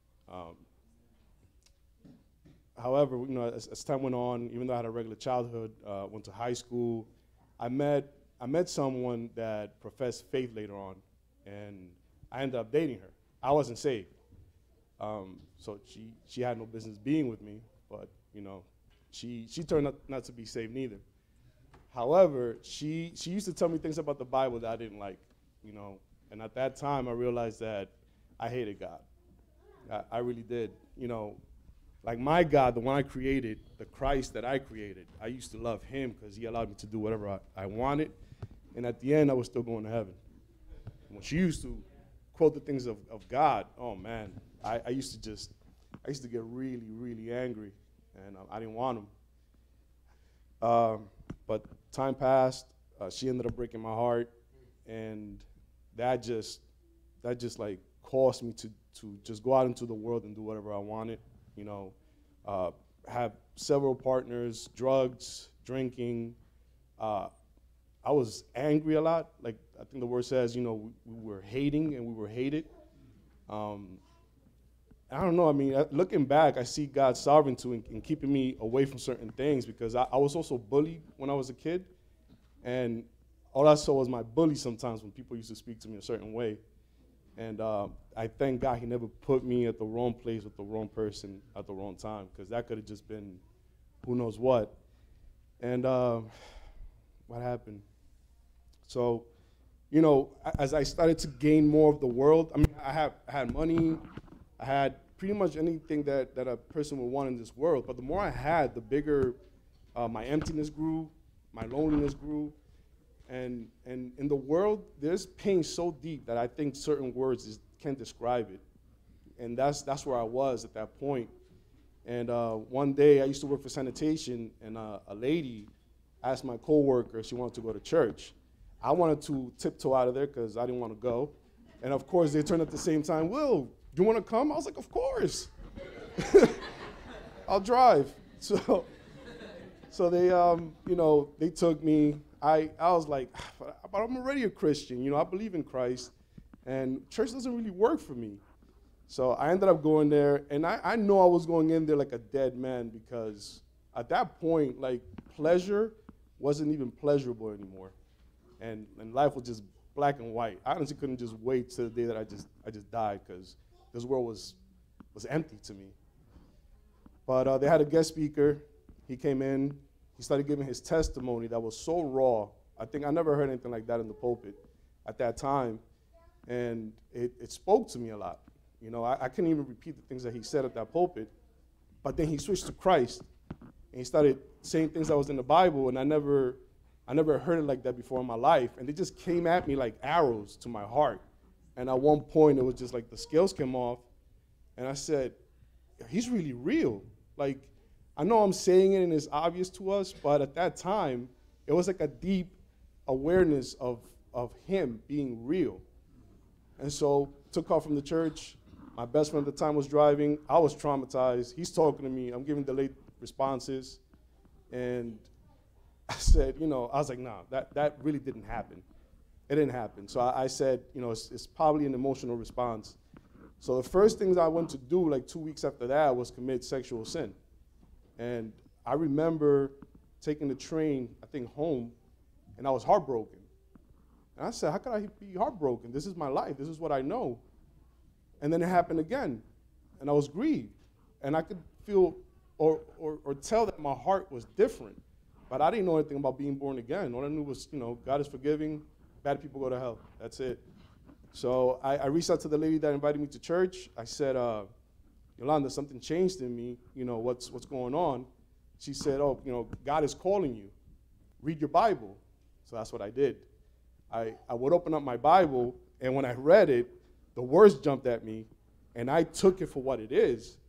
[SPEAKER 8] However, as time went on, even though I had a regular childhood, went to high school, I met someone that professed faith later on, and I ended up dating her. I wasn't saved, so she had no business being with me, but she turned out not to be saved neither. However, she used to tell me things about the Bible that I didn't like, and at that time I realized that I hated God. I really did, Like my God, the one I created, the Christ that I created, I used to love him because he allowed me to do whatever I wanted. And at the end, I was still going to heaven. When she used to quote the things of God, oh man, I used to get really, really angry, and I didn't want him. But time passed. She ended up breaking my heart, and that just like caused me to just go out into the world and do whatever I wanted. Have several partners, drugs, drinking. I was angry a lot. Like I think the word says, we were hating and we were hated. I don't know. I mean, looking back, I see God's sovereignty in keeping me away from certain things, because I was also bullied when I was a kid, and all I saw was my bully sometimes when people used to speak to me a certain way. And I thank God he never put me at the wrong place with the wrong person at the wrong time, because that could have just been who knows what. And what happened? So, as I started to gain more of the world, I mean, I had money, I had pretty much anything that a person would want in this world. But the more I had, the bigger my emptiness grew, my loneliness grew. And in the world, there's pain so deep that I think certain words can't describe it. And that's where I was at that point. And one day, I used to work for sanitation, and a lady asked my coworker if she wanted to go to church. I wanted to tiptoe out of there because I didn't want to go. And of course, they turned at the same time, Will, do you want to come? I was like, of course. I'll drive. So they, they took me. I was like, but I'm already a Christian. I believe in Christ, and church doesn't really work for me. So I ended up going there, and I know I was going in there like a dead man, because at that point, like, pleasure wasn't even pleasurable anymore, and life was just black and white. I honestly couldn't just wait till the day that I just died, because this world was empty to me. But they had a guest speaker. He came in. He started giving his testimony that was so raw. I think I never heard anything like that in the pulpit at that time. And it spoke to me a lot. I couldn't even repeat the things that he said at that pulpit. But then he switched to Christ, and he started saying things that was in the Bible, and I never heard it like that before in my life. And they just came at me like arrows to my heart. And at one point, it was just like the scales came off, and I said, he's really real. Like, I know I'm saying it and it's obvious to us, but at that time, it was like a deep awareness of him being real. And so, took off from the church. My best friend at the time was driving. I was traumatized. He's talking to me. I'm giving delayed responses. And I said, I was like, nah, that really didn't happen. It didn't happen. So I said, it's probably an emotional response. So the first things I went to do, like 2 weeks after that, was commit sexual sin. And I remember taking the train, I think, home, and I was heartbroken. And I said, how could I be heartbroken? This is my life. This is what I know. And then it happened again, and I was grieved. And I could feel or tell that my heart was different. But I didn't know anything about being born again. All I knew was, God is forgiving, bad people go to hell. That's it. So I reached out to the lady that invited me to church. I said, Yolanda, something changed in me. What's going on? She said, God is calling you. Read your Bible. So that's what I did. I would open up my Bible, and when I read it, the words jumped at me, and I took it for what it is.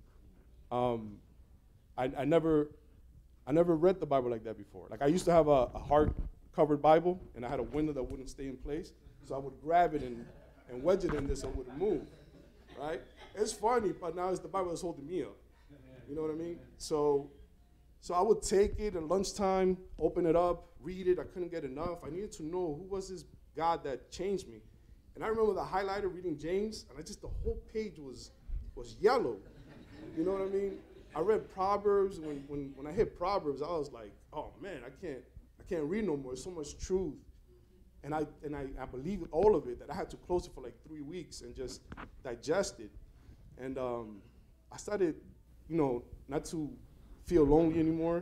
[SPEAKER 8] I never read the Bible like that before. Like, I used to have a hard-covered Bible, and I had a window that wouldn't stay in place, so I would grab it and wedge it in there so it wouldn't move, right? It's funny, but now it's the Bible that's holding me up. You know what I mean? So I would take it at lunchtime, open it up, read it. I couldn't get enough. I needed to know who was this God that changed me. And I remember the highlighter reading James, and the whole page was yellow. You know what I mean? I read Proverbs. When I hit Proverbs, I was like, oh man, I can't read no more. There's so much truth. And I believed all of it, that I had to close it for like 3 weeks and just digest it. And I started, not to feel lonely anymore.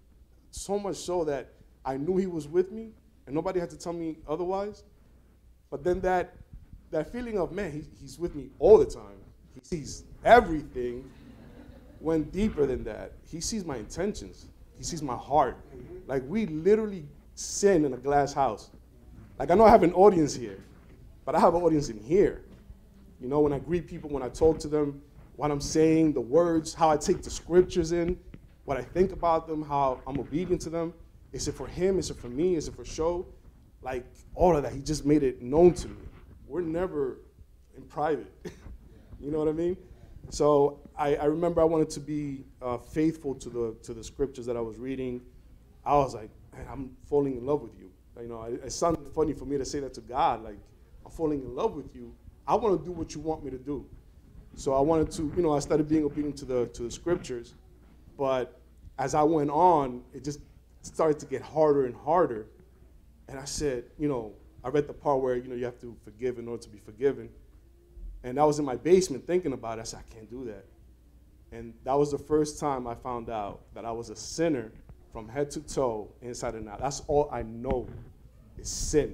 [SPEAKER 8] So much so that I knew he was with me, and nobody had to tell me otherwise. But then that feeling of, man, he's with me all the time. He sees everything, went deeper than that. He sees my intentions. He sees my heart. Like, we literally sin in a glass house. Like, I know I have an audience here, but I have an audience in here. When I greet people, when I talk to them, what I'm saying, the words, how I take the scriptures in, what I think about them, how I'm obedient to them. Is it for him? Is it for me? Is it for show? Like, all of that, he just made it known to me. We're never in private. You know what I mean? So I remember I wanted to be faithful to the scriptures that I was reading. I was like, man, I'm falling in love with you. It sounded funny for me to say that to God. Like, I'm falling in love with you. I want to do what you want me to do. So I wanted to, I started being obedient to the scriptures. But as I went on, it just started to get harder and harder. And I said, I read the part where, you have to forgive in order to be forgiven. And I was in my basement thinking about it. I said, I can't do that. And that was the first time I found out that I was a sinner from head to toe, inside and out. That's all I know is sin.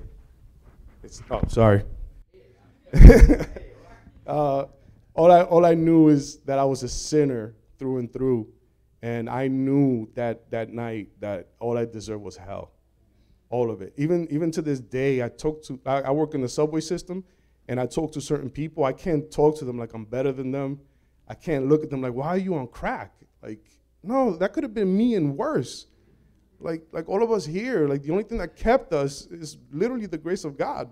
[SPEAKER 8] Sorry. All I knew is that I was a sinner through and through. And I knew that night that all I deserved was hell. All of it. Even to this day, I work in the subway system, and I talk to certain people. I can't talk to them like I'm better than them. I can't look at them like, why are you on crack? Like, no, that could have been me and worse. Like all of us here, like, the only thing that kept us is literally the grace of God.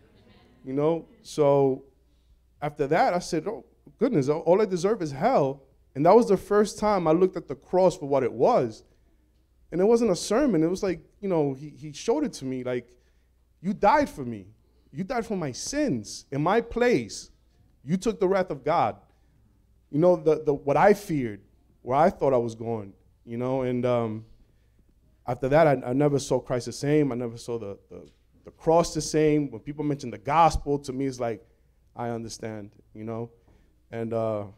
[SPEAKER 8] So after that, I said, oh, goodness, all I deserve is hell. And that was the first time I looked at the cross for what it was. And it wasn't a sermon. It was like, he showed it to me, like, you died for me. You died for my sins in my place. You took the wrath of God. What I feared, where I thought I was going, and after that, I never saw Christ the same. I never saw the cross the same. When people mention the gospel, to me, it's like, I understand, And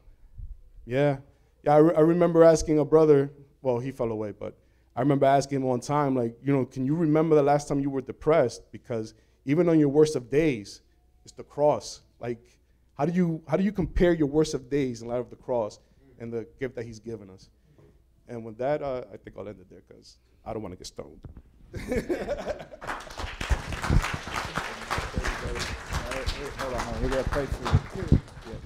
[SPEAKER 8] I remember asking a brother, well, he fell away, but I remember asking him one time, like, can you remember the last time you were depressed? Because even on your worst of days, it's the cross. Like, how do you compare your worst of days in light of the cross and the gift that he's given us? And with that, I think I'll end it there because I don't want to get stoned.
[SPEAKER 1] Hold on. We're going to pray for you.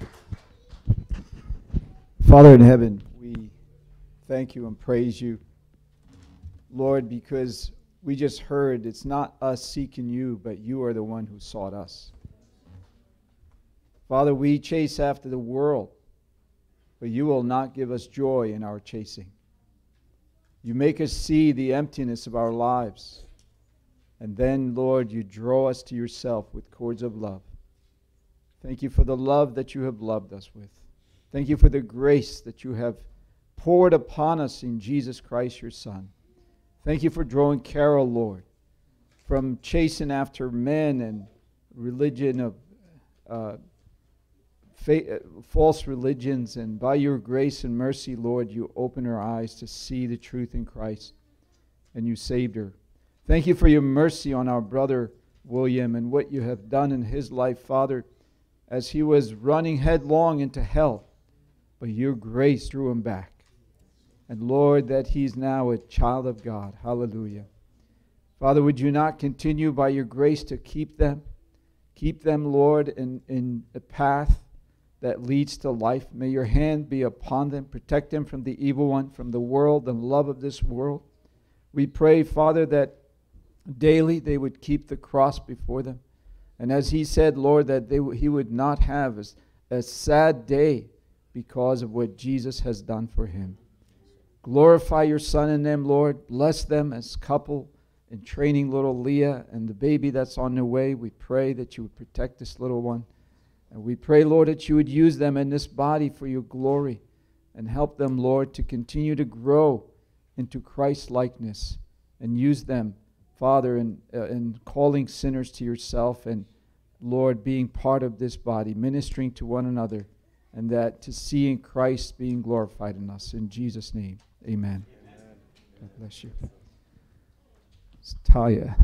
[SPEAKER 1] Father in heaven, we thank you and praise you, Lord, because we just heard it's not us seeking you, but you are the one who sought us. Father, we chase after the world, but you will not give us joy in our chasing. You make us see the emptiness of our lives. And then, Lord, you draw us to yourself with cords of love. Thank you for the love that you have loved us with. Thank you for the grace that you have poured upon us in Jesus Christ, your Son. Thank you for drawing Carol, Lord, from chasing after men and religion of false religions, and by your grace and mercy, Lord, you open her eyes to see the truth in Christ. and you saved her. Thank you for your mercy on our brother William and what you have done in his life, Father, as he was running headlong into hell. But your grace drew him back. And Lord, that he's now a child of God. Hallelujah. Father, would you not continue by your grace to keep them? Keep them, Lord, in a path that leads to life. May your hand be upon them. Protect them from the evil one, from the world and love of this world. We pray, Father, that daily they would keep the cross before them. And as he said, Lord, that he would not have a sad day because of what Jesus has done for him. Glorify your Son in them, Lord. Bless them as couple in training little Leah and the baby that's on their way. We pray that you would protect this little one. And we pray, Lord, that you would use them in this body for your glory and help them, Lord, to continue to grow into Christ's likeness and use them, Father, in calling sinners to yourself and, Lord, being part of this body, ministering to one another, and that to seeing Christ being glorified in us. In Jesus' name, amen. God bless you. It's Talia.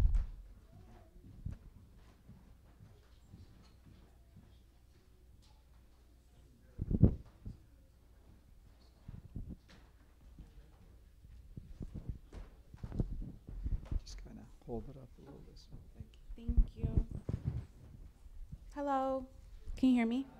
[SPEAKER 1] Just kind of hold it up a little bit. Thank you.
[SPEAKER 9] Thank you. Hello. Can you hear me?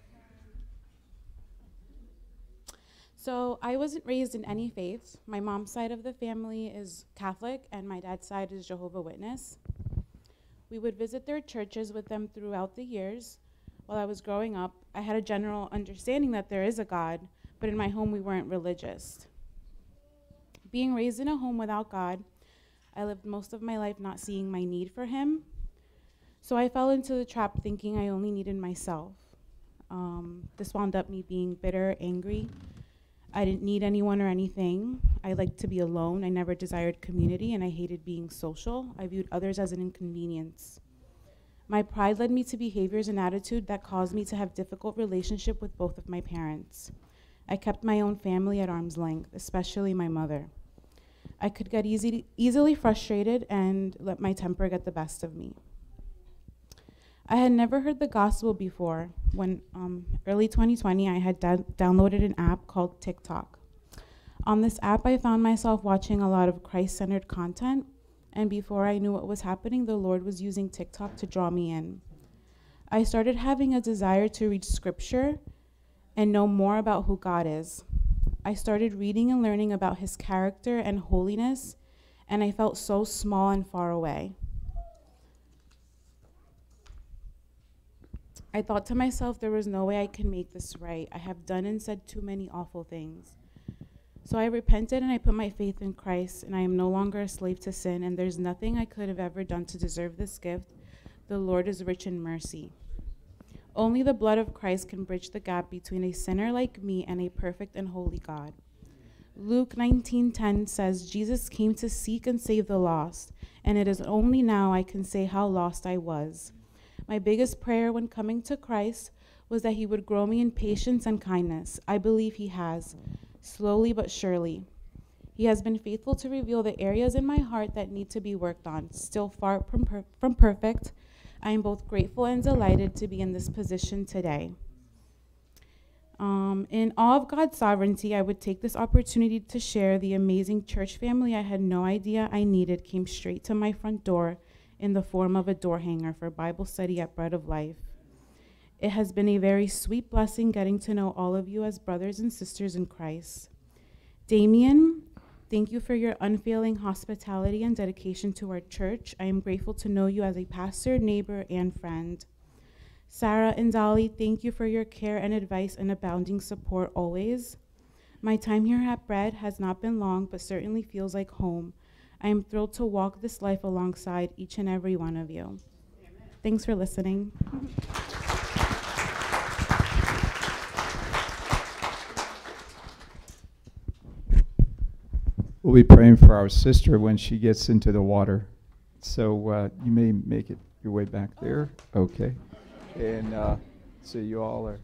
[SPEAKER 9] So I wasn't raised in any faith. My mom's side of the family is Catholic, and my dad's side is Jehovah's Witness. We would visit their churches with them throughout the years. While I was growing up, I had a general understanding that there is a God, but in my home we weren't religious. Being raised in a home without God, I lived most of my life not seeing my need for him. So I fell into the trap thinking I only needed myself. This wound up me being bitter, angry. I didn't need anyone or anything. I liked to be alone. I never desired community, and I hated being social. I viewed others as an inconvenience. My pride led me to behaviors and attitude that caused me to have difficult relationship with both of my parents. I kept my own family at arm's length, especially my mother. I could get easily frustrated and let my temper get the best of me. I had never heard the gospel before. When early 2020, I had downloaded an app called TikTok. On this app, I found myself watching a lot of Christ-centered content, and before I knew what was happening, the Lord was using TikTok to draw me in. I started having a desire to read scripture and know more about who God is. I started reading and learning about his character and holiness, and I felt so small and far away. I thought to myself, there was no way I can make this right. I have done and said too many awful things. So I repented and I put my faith in Christ, and I am no longer a slave to sin, and there's nothing I could have ever done to deserve this gift. The Lord is rich in mercy. Only the blood of Christ can bridge the gap between a sinner like me and a perfect and holy God. Luke 19:10 says, Jesus came to seek and save the lost, and it is only now I can say how lost I was. My biggest prayer when coming to Christ was that he would grow me in patience and kindness. I believe he has, slowly but surely. He has been faithful to reveal the areas in my heart that need to be worked on. Still far from perfect, I am both grateful and delighted to be in this position today. In awe of God's sovereignty, I would take this opportunity to share the amazing church family I had no idea I needed came straight to my front door in the form of a door hanger for Bible study at Bread of Life. It has been a very sweet blessing getting to know all of you as brothers and sisters in Christ. Damien, thank you for your unfailing hospitality and dedication to our church. I am grateful to know you as a pastor, neighbor, and friend. Sarah and Dolly, thank you for your care and advice and abounding support always. My time here at Bread has not been long, but certainly feels like home. I am thrilled to walk this life alongside each and every one of you. Amen. Thanks for listening.
[SPEAKER 1] We'll be praying for our sister when she gets into the water. So you may make it your way back there. Okay. And so you all are...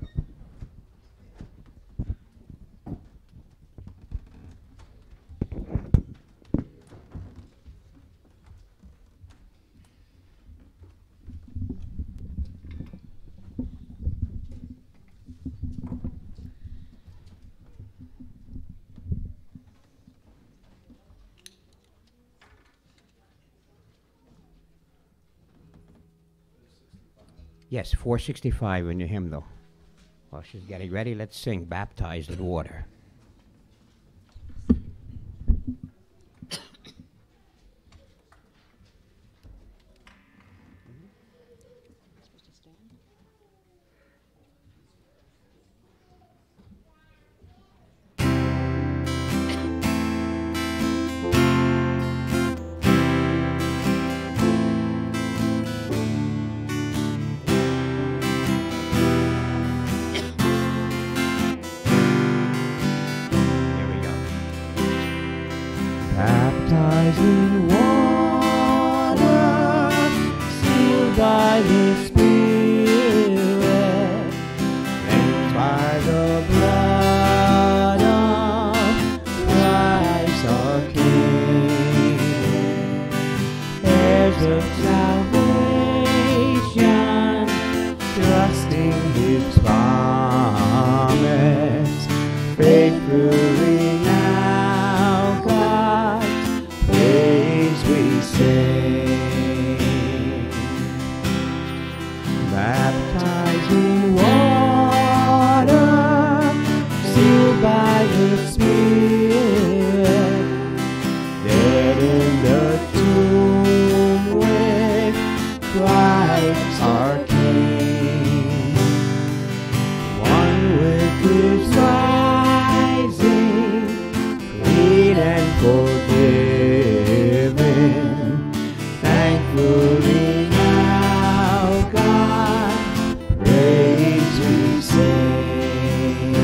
[SPEAKER 2] Yes, 465 in your hymnal. While she's getting ready, let's sing Baptized in Water. Here we go.
[SPEAKER 4] Baptized in water, sealed by the Spirit, cleansed by the blood of Christ our King. Heirs of salvation, trusting His promise, faithfully now God's praise we sing. Baptized in water, sealed by the Spirit, dead in the tomb with Christ our King. One with His rising, clean and forgiven, thankfully now God praise we sing.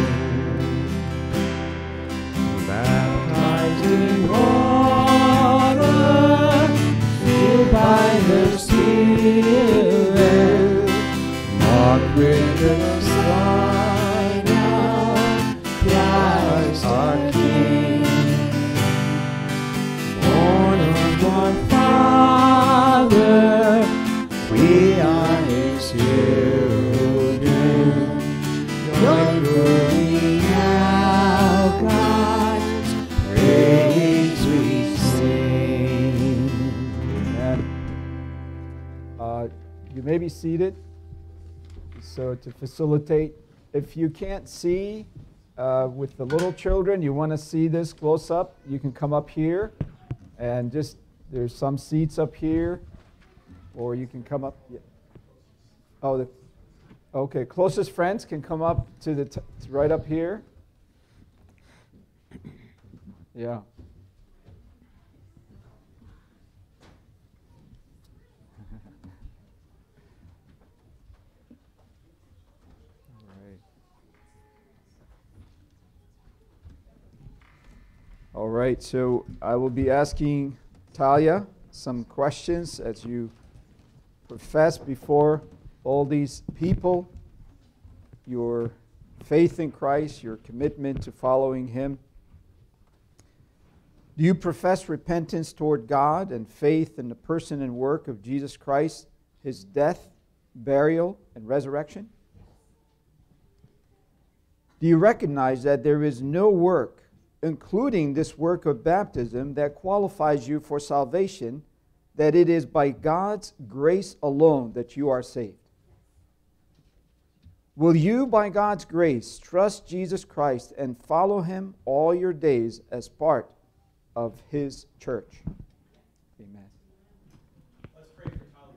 [SPEAKER 4] Baptized in water, sealed by the Spirit, marked with the sign of Christ our King. Born of one Father, we are His children. Joyfully now God's praise we sing.
[SPEAKER 1] Amen. You may be seated. So to facilitate, if you can't see with the little children, you want to see this close up, you can come up here and just, there's some seats up here, or you can come up. Yeah. Oh, okay. Closest friends can come up to the right up here. Yeah. All right, so I will be asking Talia some questions as you profess before all these people your faith in Christ, your commitment to following Him. Do you profess repentance toward God and faith in the person and work of Jesus Christ, His death, burial, and resurrection? Do you recognize that there is no work, including this work of baptism, that qualifies you for salvation, that it is by God's grace alone that you are saved? Will you, by God's grace, trust Jesus Christ and follow Him all your days as part of His church? Amen.
[SPEAKER 5] Let's pray for Tyler.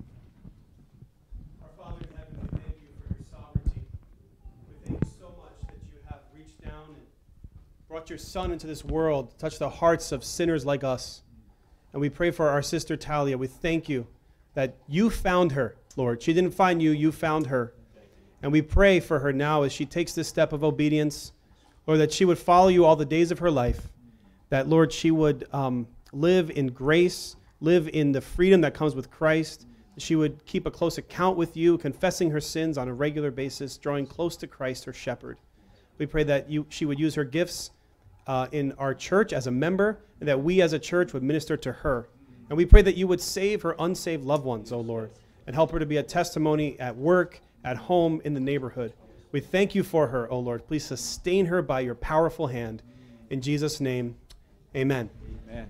[SPEAKER 5] Our Father in heaven, we thank you for your sovereignty. We thank you so much that you have reached down and brought your Son into this world to touch the hearts of sinners like us. And we pray for our sister Talia. We thank you that you found her, Lord. She didn't find you, you found her. And we pray for her now as she takes this step of obedience, Lord, that she would follow you all the days of her life, that, Lord, she would live in grace, live in the freedom that comes with Christ, that she would keep a close account with you, confessing her sins on a regular basis, drawing close to Christ, her shepherd. We pray that she would use her gifts in our church as a member, and that we as a church would minister to her. And we pray that you would save her unsaved loved ones, O Lord, and help her to be a testimony at work, at home, in the neighborhood. We thank you for her, O Lord. Please sustain her by your powerful hand. In Jesus' name, amen.
[SPEAKER 1] Amen.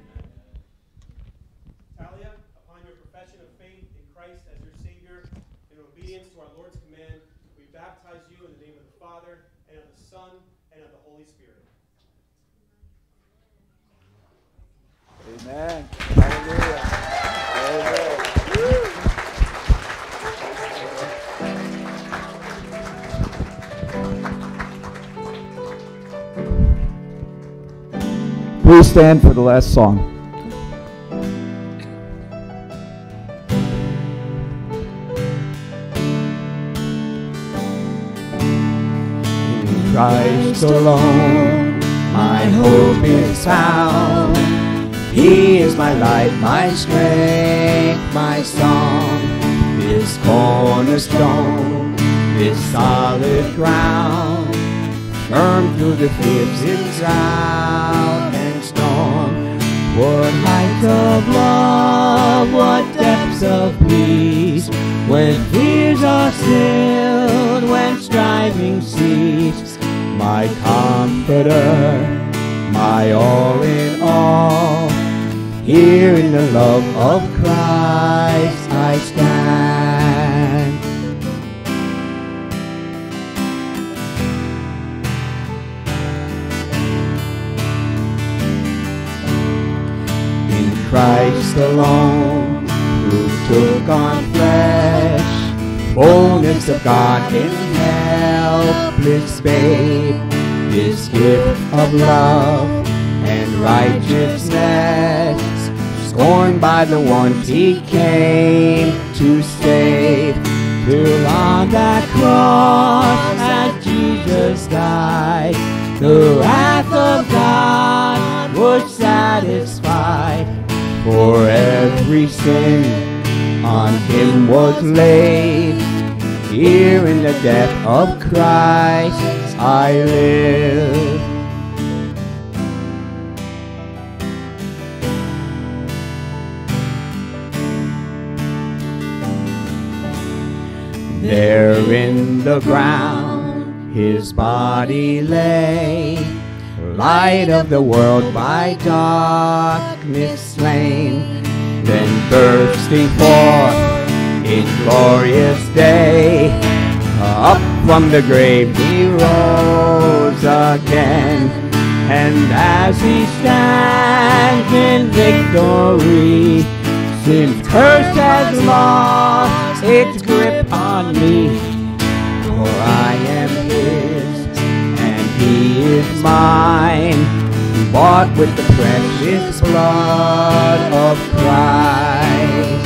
[SPEAKER 5] Talia, upon your profession of faith in Christ as your Savior, in obedience to our
[SPEAKER 1] Amen. Hallelujah. Amen. Please stand for the last song.
[SPEAKER 4] In Christ alone, my hope is found. He is my life, my strength, my song. This cornerstone, this solid ground, firm through the fiercest drought and storm. What heights of love, what depths of peace, when fears are stilled, when striving cease. My comforter, my all in all, here in the love of Christ I stand. In Christ alone, who took on flesh, fullness of God in helpless babe, this gift of love and righteousness, scorned by the ones he came to save. Till on that cross as Jesus died, the wrath of God was satisfied. For every sin on him was laid. Here in the death of Christ I live. There in the ground his body lay, light of the world by darkness slain. Then bursting forth in glorious day, up from the grave he rose again. And as he stands in victory, sin's curse has lost its grip on me. For I am his, and he is mine, bought with the precious blood of Christ.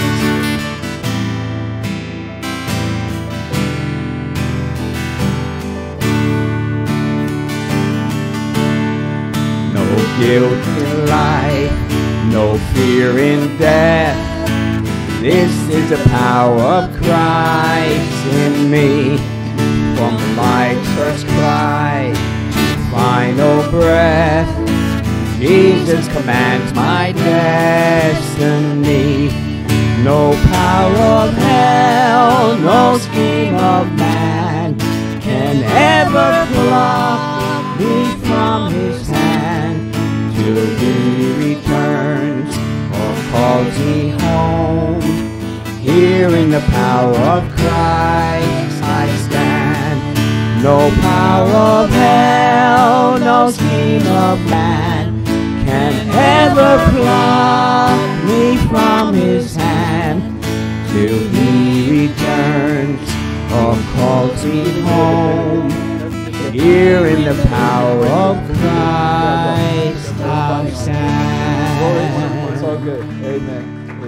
[SPEAKER 4] No guilt in life, no fear in death. This is the power of Christ in me. From life's first cry to final breath, Jesus commands my destiny. No power of hell, no scheme of man can ever pluck me from his hand. Till he returns or calls me home, here in the power of Christ I stand. No power of hell, no scheme of man can ever pluck me from his hand. Till he returns or calls me home, here in the power of Christ I stand.
[SPEAKER 1] It's all good. Amen.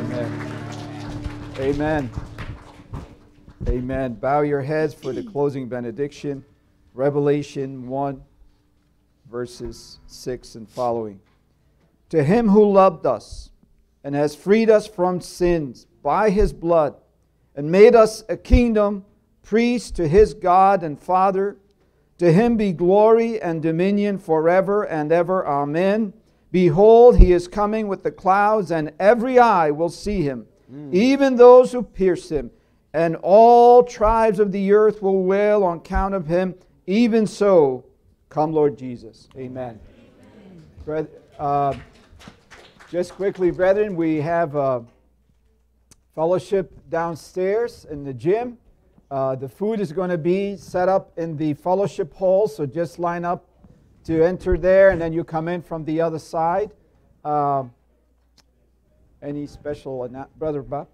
[SPEAKER 1] Amen. Amen. Bow your heads for the closing benediction. Revelation 1, verses 6 and following. To him who loved us and has freed us from sins by his blood and made us a kingdom, priest to his God and Father, to him be glory and dominion forever and ever. Amen. Behold, he is coming with the clouds, and every eye will see him, even those who pierced him, and all tribes of the earth will wail on account of him. Even so, come Lord Jesus. Amen. Just quickly, brethren, we have fellowship downstairs in the gym. The food is going to be set up in the fellowship hall, so just line up to enter there, and then you come in from the other side. Any special, Brother Bob?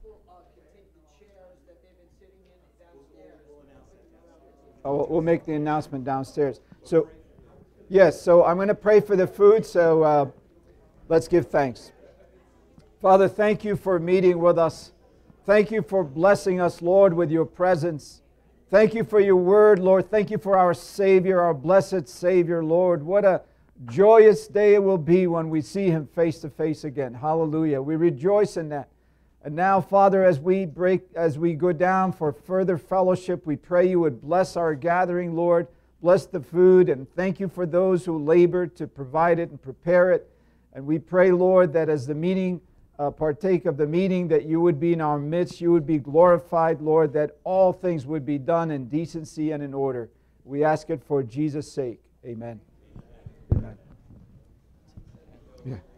[SPEAKER 1] Oh, we'll make the announcement downstairs. So, yes, so I'm going to pray for the food, so let's give thanks. Father, thank you for meeting with us. Thank you for blessing us, Lord, with your presence. Thank you for your word, Lord. Thank you for our Savior, our blessed Savior, Lord. What a joyous day it will be when we see him face to face again. Hallelujah. We rejoice in that. And now, Father, as we go down for further fellowship, we pray you would bless our gathering, Lord. Bless the food, and thank you for those who labored to provide it and prepare it. And we pray, Lord, that as the meeting, partake of the meeting, that you would be in our midst, you would be glorified, Lord, that all things would be done in decency and in order. We ask it for Jesus' sake. Amen. Amen. Yeah.